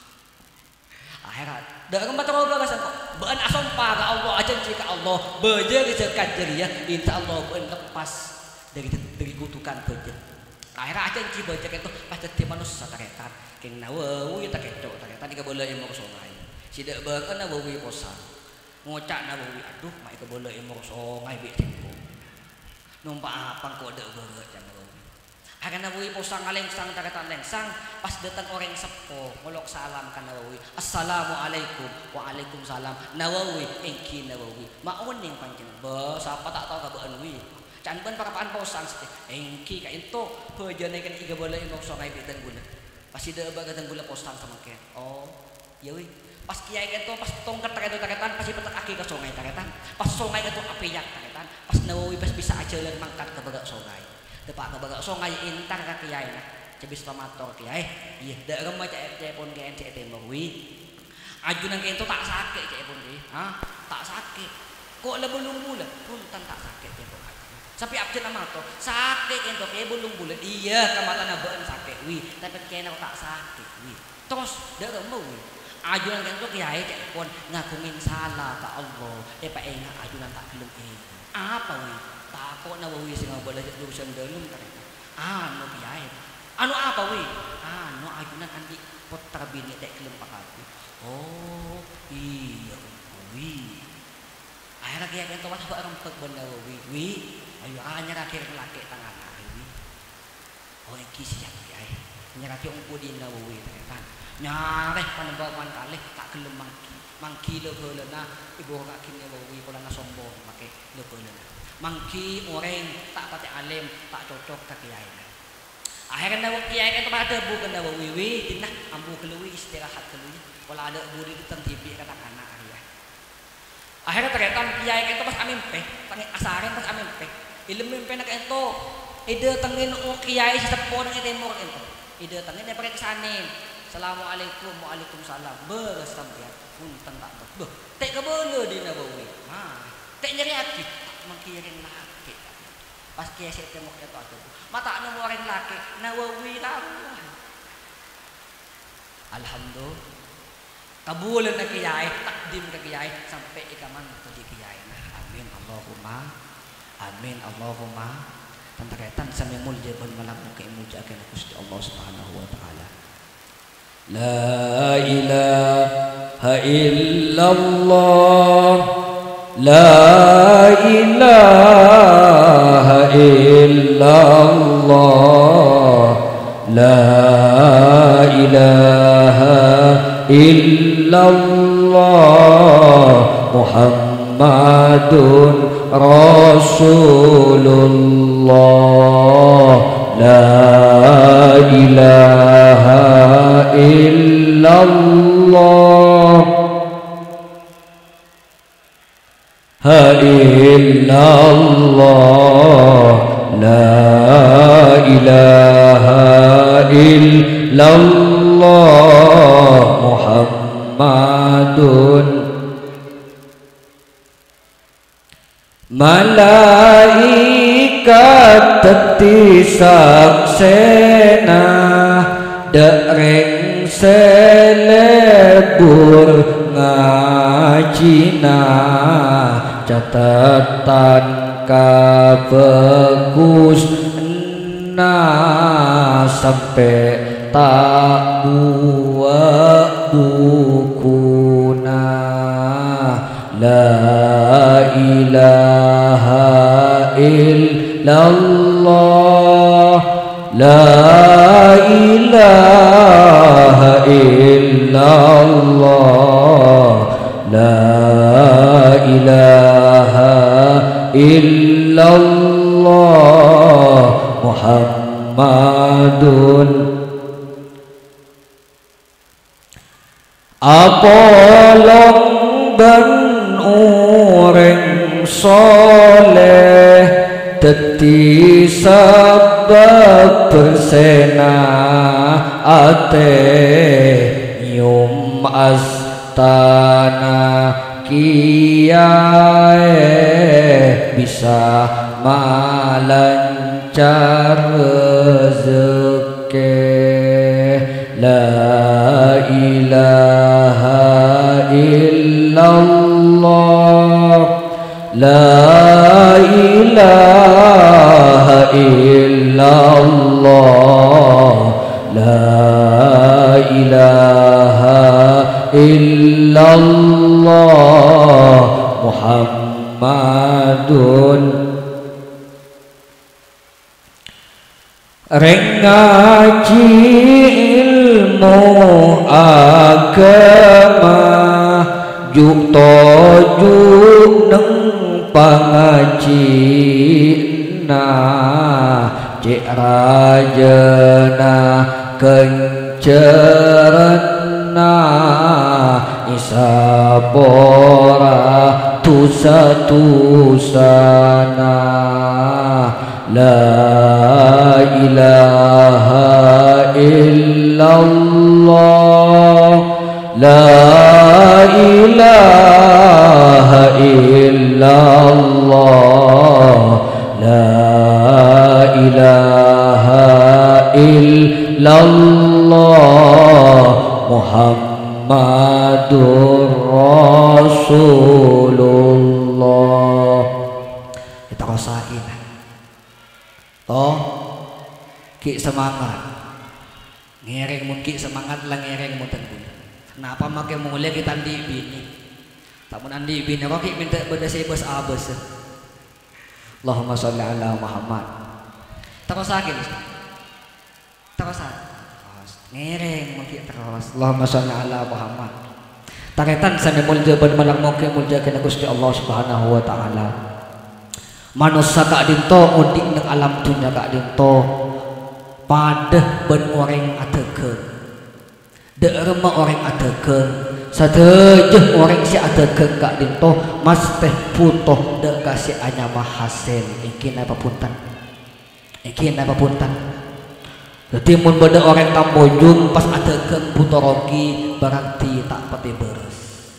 Speaker 1: Akhirat, dak remeh terus bagas kok. Beun asompa ka Allah, ajan ci ka Allah, beje disekat jadi ya. Insyaallah beun lepas dari dari kutukan beje. Akhirat ajan ci beje itu pas dadi manusia taretan. King nawe wi tak kecok taretan diga bola imur sungai. Sidak bahkan nabawi posan ngocak nabawi aduh mai ke bola imur songai bi tempo numpak apa kok dak beureuh can nabawi akan nabawi posan ngalengsang taretan lengsang pas datang orang sepo ngolok salam kan nabawi assalamualaikum waalaikumsalam nabawi engki nabawi maun ning pancen ba sapa tak tahu ka beun wi can ben parapaan posan engki ka itu bejane kan iga bola imur songai bi ten guna pas ida bagatan gula posan sama ke oh ya wi pas kiai itu pas tongkat taretan taretan pasti petak aki ke sungai taretan pas sungai itu apiyak taretan pas nawawi pas bisa aja lan mangkat ke bagak sungai depak ke bagak sungai intar ke kiai nah cebis tomator kiai iya dak remeh cek cek pun kiai cek temowi ajunan kiai itu tak sakit cek pun ki ha tak sakit kok le belum bulan punten tak sakit cek pun tapi abjen amato sakit ento kiai belum bulan iya kamata na beun sakit wi tapi kiai tak sakit wi terus dak remeh wi Ajunan kan tu kiai cek pun ngakungin salah ke Allah. Eh pak enggak ajunan tak gelem eh. Apa wi? Takut Nawawi sing boleh urusan dalam ternyata. Anu kiai. Anu apa wi? Anu ajunan anti putra bini tak gelem pakati. Oh iya wi. Akhirnya kiai kan tawas buat rempet bon Nawawi. Wi, ayo anyar akhir laki tangan wi. Oh iki siap kiai. Nyerati ungku di Nawawi ternyata. Nyareh panembawan kalih tak gelem mangki mangki leulena ibu kaki Nawawi kula sombong make leulena mangki orang tak pati alim tak cocok ka kiai akhirnya Nawawi kiai kan pada bu ke Nawawi wi dinah ambu keluwi istirahat keluwi kula ada buri di tipi kata-kata ya akhirnya ternyata kiai kan pas amin peh tangi asaran pas amin peh ilmu peh nak ento ide tengin kiai sesepuh nang timur ento ide tengin daripada kesane. Assalamualaikum waalaikumsalam beresam ya punten tak ber tek kebele di Nawawi ha tek nyeri hati tak mengkiring laki pas kiai saya tengok itu ada mata nemu orang laki Nawawi lah alhamdulillah kabulan ke kiai takdim ke kiai sampai ikaman ke kiai nah amin Allahumma amin Allahumma tantaketan sampai mulja pun malam ke muja akan Gusti Allah Subhanahu wa taala. La ilaha illallah La ilaha illallah La ilaha illallah Muhammadun Rasulullah La ilaha illallah Ha illallah La ilaha illallah Muhammadun Malaikat teti saksena dereng selebur ngajina catatan kabegus na sampai tak buat bukuna La ilaha illallah La ilaha illallah La ilaha illallah Muhammadun Apolong ben orang soleh teti sabab bersena ate nyum astana kiai bisa malancar rezeki La ilaha illallah La ilaha illallah La ilaha illallah Muhammadun Reng ngaji ilmu agama juk tojuk neng pangajina cek rajana kencerna isabora tusa tusana La ilaha illallah La ilaha illallah La ilaha illallah Muhammad
Speaker 3: Muhammadur Rasulullah.
Speaker 1: Kita rasain toh ki semangat ngereng mun ki semangat lang ngereng mun tentu. Kenapa make mulai kita andi bini tak mun andi bini kok ki minta beda sebes abes. Allahumma sholli ala Muhammad. Terus sakit terus ngereng mun ki terus Allahumma sholli ala Muhammad. Taretan sane mulja ben malang moke mulja kana Gusti Allah Subhanahu wa taala. Manusia kak dinto udik nang alam dunia kak dinto pada ben orang atekeun derema orang atekeun sateujeuh orang si atekeun kak dinto mas teh putoh dek kasih anyama hasil ingkin apa punten ingkin apa punten. Jadi mun beda orang Tambojung pas atekeun puto rogi berarti tak pati beres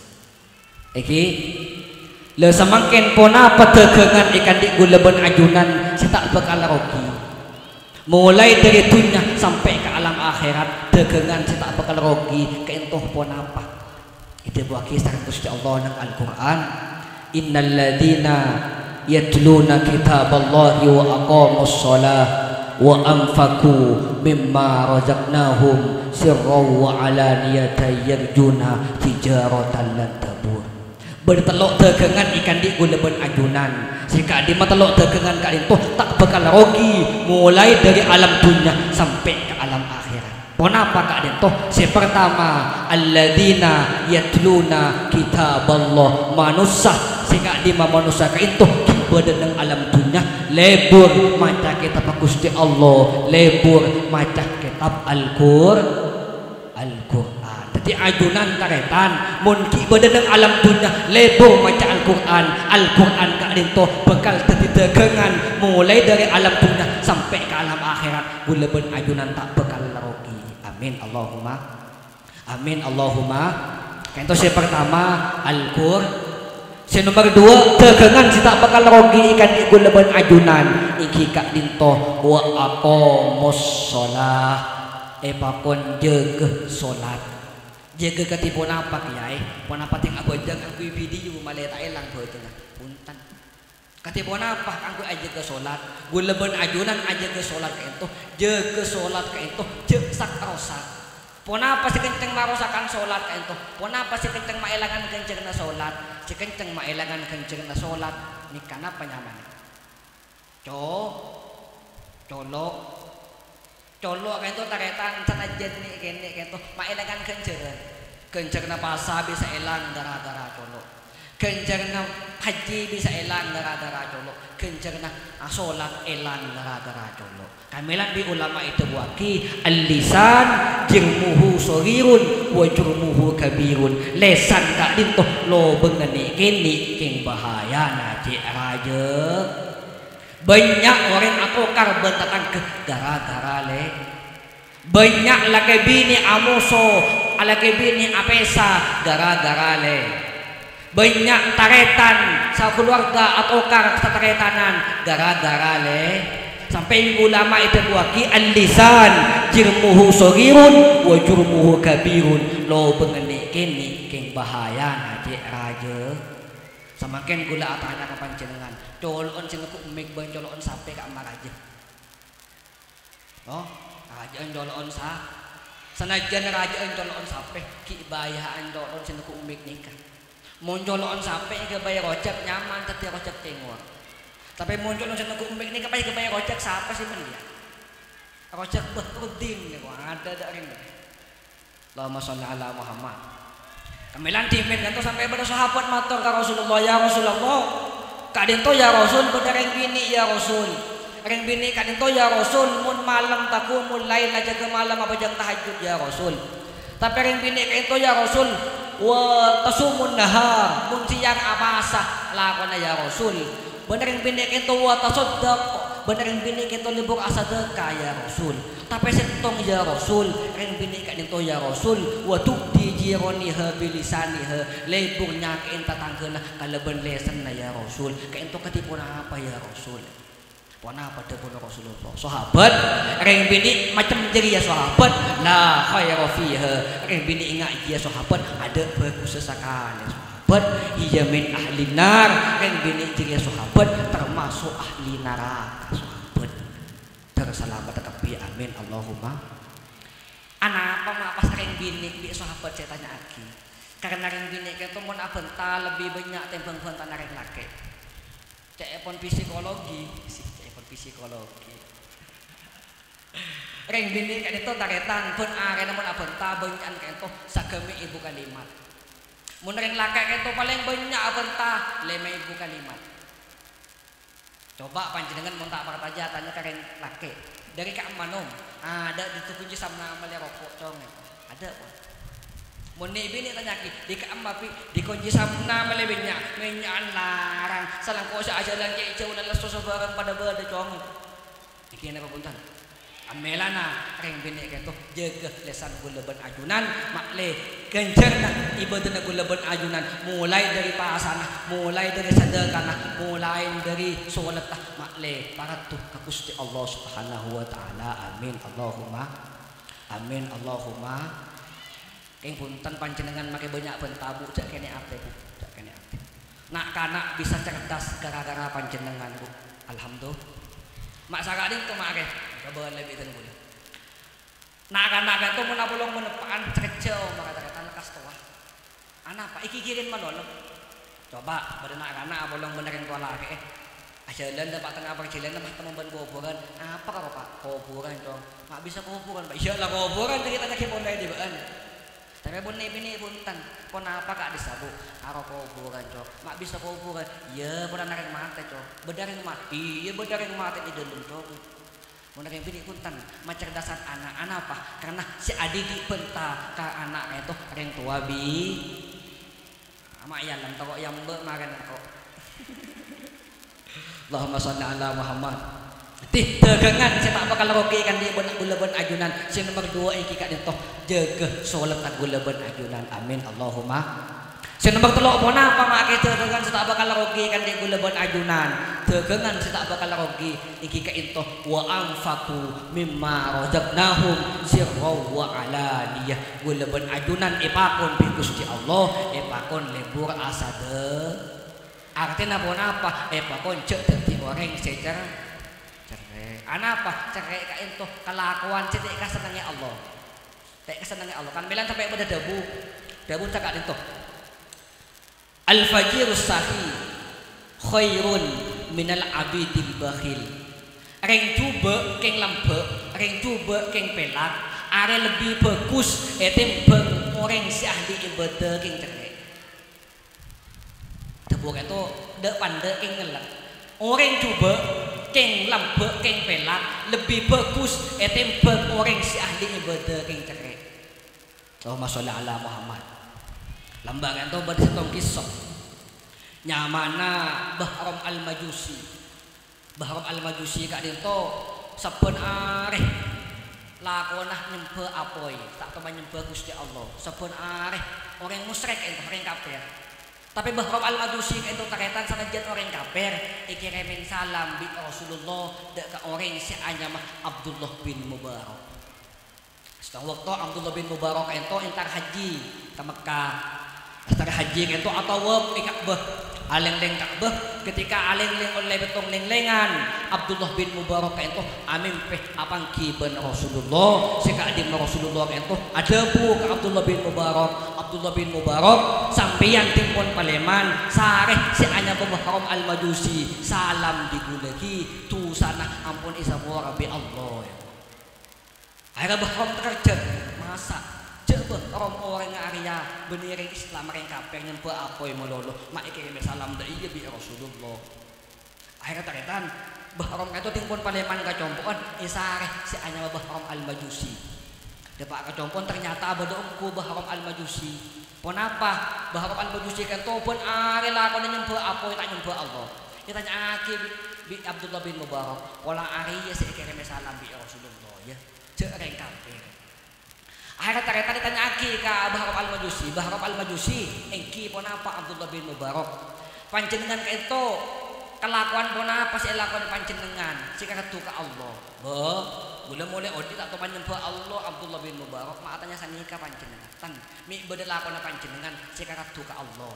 Speaker 1: iki le semakin pona petegengan ikan di guleben ajunan si tak bakal rogi. Mulai dari dunia sampai ke alam akhirat tegengan si tak bakal rogi ke entoh pona apa. Itu buah kisah Gusti Allah nang Al-Qur'an. Innal ladzina yatluna kitaballahi wa aqamus shalah wa anfaqu mimma razaqnahum sirran wa alaniyatan yarjuna tijaratan lan tabur. Bertelok tegengan ikan di guleben ajunan jika di matelok tegengan kak itu tak bakal rogi mulai dari alam dunia sampai ke alam akhirat. Kenapa kak itu? Si pertama alladzina yatluna kitaballah manusia jika di manusia kak itu berdenang alam dunia lebur maca kitab Gusti Allah lebur maca kitab Al-Qur'an Al-Qur'an. Di ajunan taretan mun ki bedeneng alam dunia lebur maca Al-Qur'an Al-Qur'an kak dinto bekal teti tegengan mulai dari alam dunia sampai ke alam akhirat guleben ajunan tak bekal rogi. Amin Allahumma amin Allahumma. Kento si pertama Al-Qur'an. Si nomor dua tegengan si tak bekal rogi ikan di guleben ajunan iki kak dinto wa aqamus shalah epakon jeugeuh salat. Jaga ketipu napa kiai, pon apa ting abojang angku video maleta elang beuteuh punten. Ketipu napa angku aja ke salat, guleben ajunan aja ke salat ka entuh, jeug ke salat ka entuh, jeug sak rosak. Pon apa si kenceng marosakan salat ka entuh, pon apa si kenceng maelangan kencengna salat, si kenceng maelangan kencengna salat nikana panyaman. Co colok colok kayak itu taretan sanajan nih kene kayak itu maelangan kencengan kencengan puasa bisa elang gara-gara colok kencengan haji bisa elang gara-gara colok kencengan sholat elang gara-gara colok. Kamilan di ulama itu waki al-lisan jirmuhu sorirun wa jurmuhu kabirun. Lesan kak dintoh lo bengeni kini king bahaya naji raja. Banyak orang akokar bentakan ke gara-gara le. Banyak laki bini amuso, laki bini apesa gara-gara le. Banyak taretan sa keluarga akokar sa taretanan gara-gara le. Sampai ulama itu buaki al-lisan jirmuhu sorirun wa jurmuhu kabirun. Lo bengeni kini king bahaya naji raja. Semakin gula atana ka panjenengan colon sing ku umik ban colon sampai ka amar aja. Oh, rajaan colon sa. Sanajan rajaan colon sampai ki bayaan colon sing ku umik nikah. Mun colon sampai ke bayar rojak nyaman teti rojak tengor. Tapi mun colon sing ku umik nikah pasti ke bayar rojak siapa sih men dia? Rojak betrudin niku ada dak ring. Allahumma sholli ala Muhammad. Kamilan timin kan sampai pada sahabat matur ka Rasulullah, ya Rasulullah kadento ya Rasul bedareng bini ya Rasul reng bini kadento ya Rasul mun malam takumul lail aja ke malam apa jang tahajud ya Rasul tapi reng bini kadento ya Rasul wa tasumun nahar mun siang abasa lakona ya Rasul bedareng bini kadento wa tasaddaq bedareng bini kadento libur asadaqah ya Rasul tapi sentong ya Rasul reng bini kadento ya Rasul wa tu'ti jiraniha bilisaniha leburnya ke enta tangkeuna kaleben lesenna ya Rasul ke ento katipuna apa ya Rasul Pona pada pun Rasulullah. Sahabat reng bini macam jadi ya sahabat la khaira fiha. Reng bini ingat dia sahabat ada berkesesakan ya sahabat. Ia min ahli nar. Reng bini jadi sahabat termasuk ahli neraka sahabat. Terselamat tetapi amin Allahumma. Anak apa mak pas reng bini bi sahabat saya tanya lagi. Karena reng bini itu mun abenta lebih banyak timbang benta reng laki. Cek pon psikologi sih. Psikologi reng bini kan itu taretan pun are namun abenta banyak kan itu sagami ibu kalimat mun reng laki kan itu paling banyak abenta lima ibu kalimat. Coba panjenengan mun tak parta aja tanya ke reng laki dari Kak Manom ada ditukunci sama amalia rokok cong ada apa mun bini tanya ki di Kak Mapi dikunci sama amalia banyak menyan larang salang ko sa ajalan kay ikaw na lasto sa barang pada bada cong iki na papuntan amelana reng bini kato jaga lesan gulaban ajunan makle gencer na ibadah na gulaban ajunan mulai dari pasana mulai dari sadaqana mulai dari salat makle para tuh ka Gusti Allah Subhanahu wa taala amin Allahumma amin Allahumma. Keng punten panjenengan make banyak bentabu cak kene ate Bu cak kene ate nak kanak bisa cerdas gara-gara panjenengan Bu alhamdulillah mak sakading tuh make kabahan lebih ten Bu nak kanak itu mun apulong menepaan cerceu maka kata lekas tua ana apa iki kirin manolong coba pada nak kanak apulong benerin tua laki eh ajalan dapat tengah perjalanan mah teman kuburan apa karo Pak kuburan dong mak bisa kuburan Pak iyalah kuburan kita tanya kipon di baan. Tapi pun ini punten, pun apa kak disabu? Karo kuburan cok, mak bisa kuburan. Ya, pun narik mati cok, bedaring mati, ya bedaring mati di dalam cok. Mun narik bini punten, macerdasan anak, anak apa? Karena si adik penta ke anaknya itu ring tua bi. Ama ya lam toko yang ber makan kok. Allahumma sholli ala Muhammad. Tih dagangan saya tak bakal rogi kan di benak gulaban ajunan. Si nomor dua iki kak dito jaga sholat gulaban ajunan amin Allahumma. Si nomor telu apa napa mak kita dagangan saya tak bakal rogi kan di gulaban ajunan. Dagangan saya tak bakal rogi iki kak into wa anfaqu mimma razaqnahum sirra wa alaniyah. Gulaban ajunan ipakon bi Gusti Allah ipakon lebur asade. Artinya apa napa ipakon cek dadi orang secara anak apa cerai kain tuh kelakuan cetek kesenangnya Allah tek kesenangnya Allah kan bilang sampai pada dabu dabu cakap itu al fajirus sahih khairun minal abidil bakhil reng coba keng lembek reng coba keng pelak are lebih bagus etimbang orang si ahli ibadah keng cerai dabu itu dek pandai keng ngelak orang coba keng lambek keng pelak lebih bagus etimbang orang si ahli ibadah keng cerai. Allahumma sholli ala Muhammad. Lambangan to bade setong kisah. Nyamana Bahram al-Majusi. Bahram al-Majusi kak dito saben areh lakonah nyembah apoi tak teman nyembah Gusti Allah. Saben areh orang musyrik ento orang kafir. Tapi Bahram al-Majusi itu terkaitan sanajan orang kafir ikirimin salam bi Rasulullah dek ka orang si anyama Abdullah bin Mubarak. Setahun waktu Abdullah bin Mubarak itu entar haji ke Mekah. Entar haji itu atau ke Ka'bah. Aleng-leng Ka'bah ketika aleng-leng oleh betong leng-lengan Abdullah bin Mubarak itu amin peh apangki ben Rasulullah sekadim Rasulullah itu ada bu ke Abdullah bin Mubarak Abdullah bin Mubarak sampeyan timpun Paleman sareh si anya Bahram al-Majusi salam digulagi tu sana ampun isapura bi Allah akhirnya Bahram terkejut masa coba orang orang Arya beniring Islam orang kafir nyembah apa yang melolo mak ikirim salam dari iya bi Rasulullah akhirnya terketan Bahram itu timpun Paleman kacompoan isareh si anya Bahram al-Majusi depak kacompoan ternyata berdoa Bahram al-Majusi pun apa Bahram al-Majusi kan to pun are lakon nyembah apa tak nyembah Allah kita tanya aki bi Abdullah bin Mubarak wala Arya si ikirim salam bi Rasulullah ya cek orang kafir. Akhirnya ternyata ditanya lagi ke Bahram al-Majusi. Bahram al-Majusi engki pun apa Abdullah bin Mubarak panjenengan itu kelakuan pun apa sih lakukan panjenengan sing katu ka Allah. Be, gula mulai odi tak topan nyembah Allah Abdullah bin Mubarak matanya sanika panjenengan. Tan mi beda lakon panjenengan sing katu ka Allah.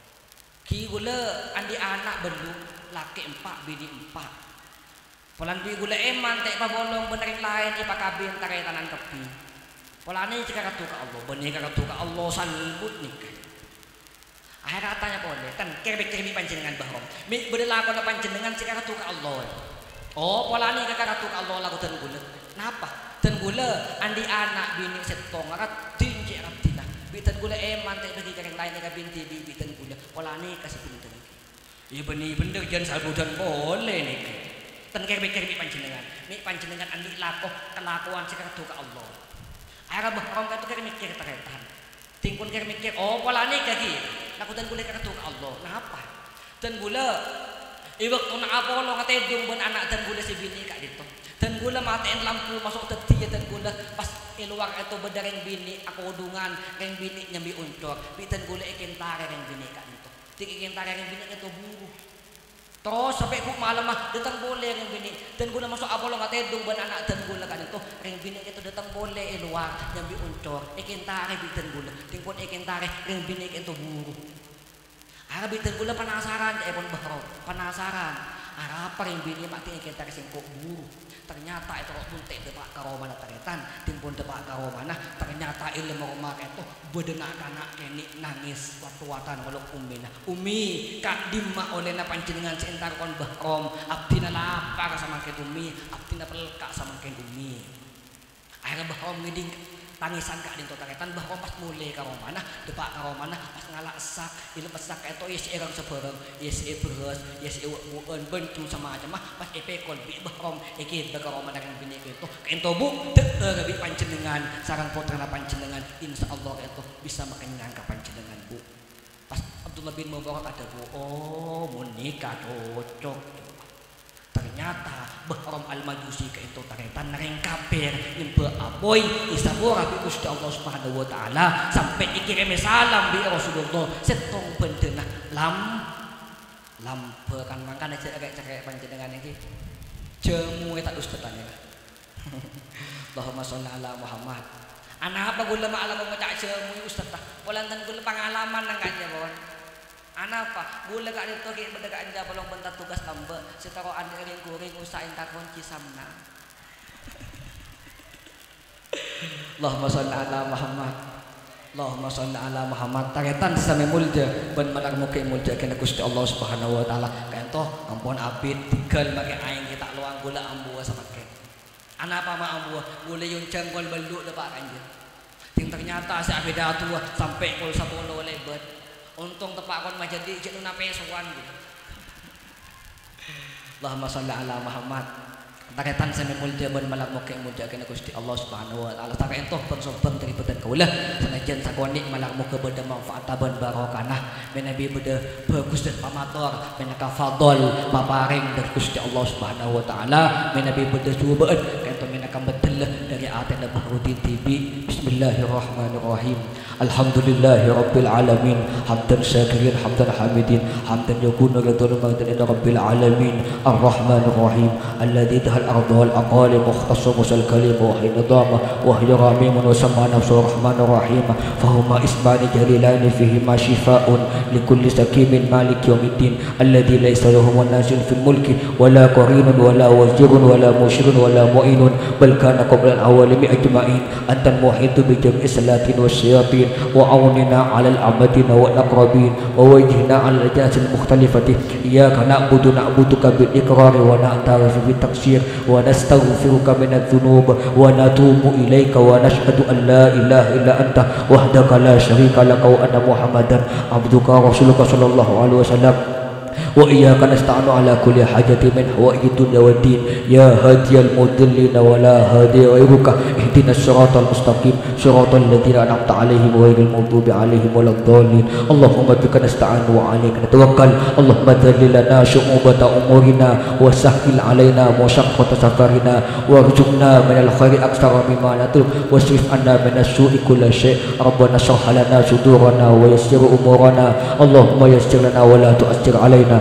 Speaker 1: Ki gula andi anak belum laki empat bini empat. Polan bi gula eman tek pabolong bener lain ipakabin tarai tanan tepi. Polane sing katu ka Allah, bener katu ka Allah salbut nikah. Akhir katanya boleh kan kerbi-kerbi panjenengan bahrom mi berlaku panjenengan sekarang tuh ke Allah. Oh pola ini kakak tuh ke Allah lagu ten gula napa ten gula andi anak bini setong akat tinggi akat tina bitan gula eman teh bagi kering lain ka binti bi bitan gula pola ini kasih binti iya benih bener jangan salbudan boleh nih ten kerbi-kerbi panjenengan mi panjenengan andi lakoh kelakuan sekarang tuh ke Allah. Akhir bahrom itu kira mikir teretan tingkun kira mikir oh pola ini kaki lakukan gula kata ke Allah. Kenapa? Dan gula iwak tuna apa lo kata dong ben anak dan gula si bini kak dito. Dan gula matiin lampu masuk teti dan gula pas iluar itu bedareng bini aku udungan reng bini nyambi uncor. Bitan gula ikin tare reng bini kak dito. Tik ikin tare reng bini itu buru. Terus sampai ku malam mah datang boleh reng bini. Dan gula masuk apa lo kata dong ben anak dan gula kak dito. Reng bini itu datang boleh iluar nyambi uncor. Ikin tare bitan gula. Tingpun ikin tare reng bini itu buru. Arab itu gula penasaran, eh pun bahro penasaran. Arab paling bini mati kita kesingkok buru. Ternyata itu pun teh depak karomana teretan, timpun depak karomana. Ternyata ilmu rumah itu bedenak anak kini nangis waktu-watan kalau umina. Umi kak dimma oleh na panjenengan seentar kon bahrom. Abdina lapar sama ke umi, abdina pelkak sama ke umi. Arab bahrom ngiding. Tangisan kak dinto taretan bahwa pas mulai karomana depak karomana pas ngalak sak ilu pesak itu yes erang seberang yes beras yes buan bentu sama aja mah pas epekol bi bahrom iki be karomana dengan bini itu ento bu teu bi panjenengan sareng putrana panjenengan insyaallah itu bisa makenyang ka panjenengan bu. Pas Abdullah bin Mubarak ada bu oh mun nikah cocok. Ternyata Bahram al-Majusi ke itu taretan nareng kafir nyembe aboy isabora bi Gusti Allah Subhanahu wa taala sampai ikireme salam bi Rasulullah setong bendena lam lampe kan mangkane cek-cek panjenengan iki jemu eta ustadane. Allahumma sholli ala Muhammad. Ana apa gula ma'alam ngecak jemu ustad tah polanten gula pengalaman nang kanya bawon. Anak apa? Gula kak dito kaya berdekaan dyan palong bentar tugas lamba setaro andi ring kuring usain takon cisamna. Allahumma sholli ala Muhammad. Allahumma sholli ala Muhammad. Taretan sami mulja ben malang muke mulja kena Gusti Allah Subhanahu wa taala. Kaento ampun abid tigal make aing kita luang gula ambu sama ke. Anak apa ma ambu? Gula yung canggol baluk lepak kanjen. Ting ternyata si abida tua sampai kul sepuluh lebet. Untung tepak kon mah jadi cek nuna pesoan gitu. Allahumma sholli ala Muhammad. Taketan sami mulya ben malak moke mulya kana Gusti Allah Subhanahu wa taala. Taka entoh pensoban dari beden kaulah sanajan sakoni malak moke beda manfaat ben barokah. Menabi beda bagus dan pamator menaka fadl paparing dari Gusti Allah Subhanahu wa taala. Menabi beda subaan kanto menaka betul dari atena Bahrudin T V. Bismillahirrahmanirrahim. Alhamdulillahi rabbil alamin hamdan syakirin hamdan hamidin hamdan yakunu ridwan maghdin rabbil alamin arrahmanir rahim alladhi tahal ardu wal aqali mukhtassu musal kalim wa hi nidama wa hi ramim wa sama nafsu rahmanir rahim fahuma ismani jalilain fihi ma shifaa'un likulli sakimin malik yaumiddin alladhi laysa lahu nazil fil mulki wala qarinun wala wazirun wala mushirun wala mu'inun bal kana qabla al awalimi ajma'in antal muhitu bi jam'i salatin wasyayatin وعوننا على العبدين والأقربين ووجهنا على الجنس المختلفة إياك نعبد نعبدك بالإقرار ونعترف بالتقصير ونستغفرك من الذنوب ونتوب إليك ونشهد أن لا إله إلا أنت وحدك لا شريك لك وأن محمدا عبدك ورسولك صلى الله عليه وسلم وإياك نستعين على كل حاجة من حوائج الدنيا والدين يا هادي المضلين ولا هادي غيرك اهدنا الصراط المستقيم صراط الذين أنعمت عليهم غير المغضوب عليهم ولا الضالين اللهم بك نستعين وعليك نتوكل اللهم ذلل لنا شؤوبة أمورنا وسهل علينا مشقة سفرنا وارزقنا من الخير أكثر مما نطلب واصرف عنا من السوء كل شيء ربنا اشرح لنا صدورنا ويسر أمورنا اللهم يسر لنا ولا تؤثر علينا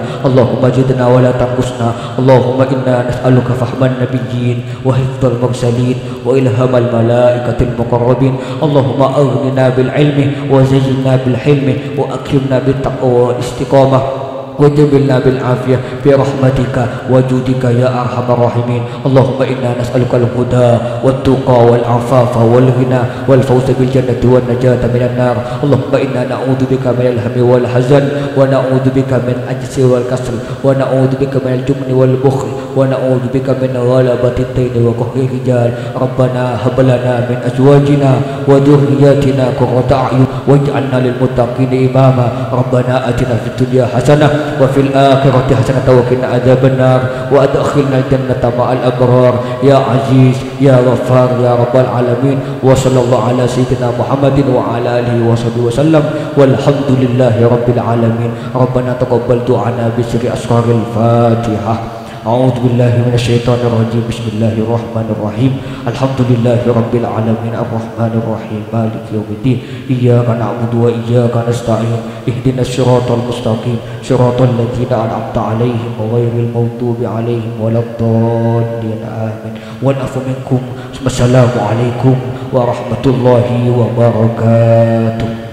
Speaker 3: اللهم زدنا ولا تنقصنا اللهم إنا نسألك فهم النبيين وحفظ المرسلين وإلهام الملائكة المقربين اللهم أغننا بالعلم وزينا بالحلم وأكرمنا بالتقوى والاستقامة وجبلنا بالعافية برحمتك وجودك يا أرحم الراحمين اللهم إنا نسألك الهدى والتقى والعفاف والغنى والفوز بالجنة والنجاة من النار اللهم إنا نعوذ بك من الهم والحزن ونعوذ بك من العجز والكسل ونعوذ بك من الجبن والبخل ونعوذ بك من غلبة الدين وقهر الرجال ربنا هب لنا من أزواجنا وذرياتنا قرة أعين واجعلنا للمتقين إماما ربنا آتنا في الدنيا حسنة وفي الآخرة حسنة وقنا عذاب النار وأدخلنا الجنة مع الأبرار يا عزيز يا غفار يا رب العالمين وصلى الله على سيدنا محمد وعلى آله وصحبه وسلم والحمد لله رب العالمين ربنا تقبل دعانا بسر أسرار الفاتحة أعوذ بالله من الشيطان الرجيم بسم الله الرحمن الرحيم الحمد لله رب العالمين الرحمن الرحيم مالك يوم الدين إياك نعبد وإياك نستعين اهدنا الصراط المستقيم صراط الذين أنعمت عليهم غير المغضوب عليهم ولا الضالين آمين والعفو منكم السلام عليكم ورحمة الله وبركاته.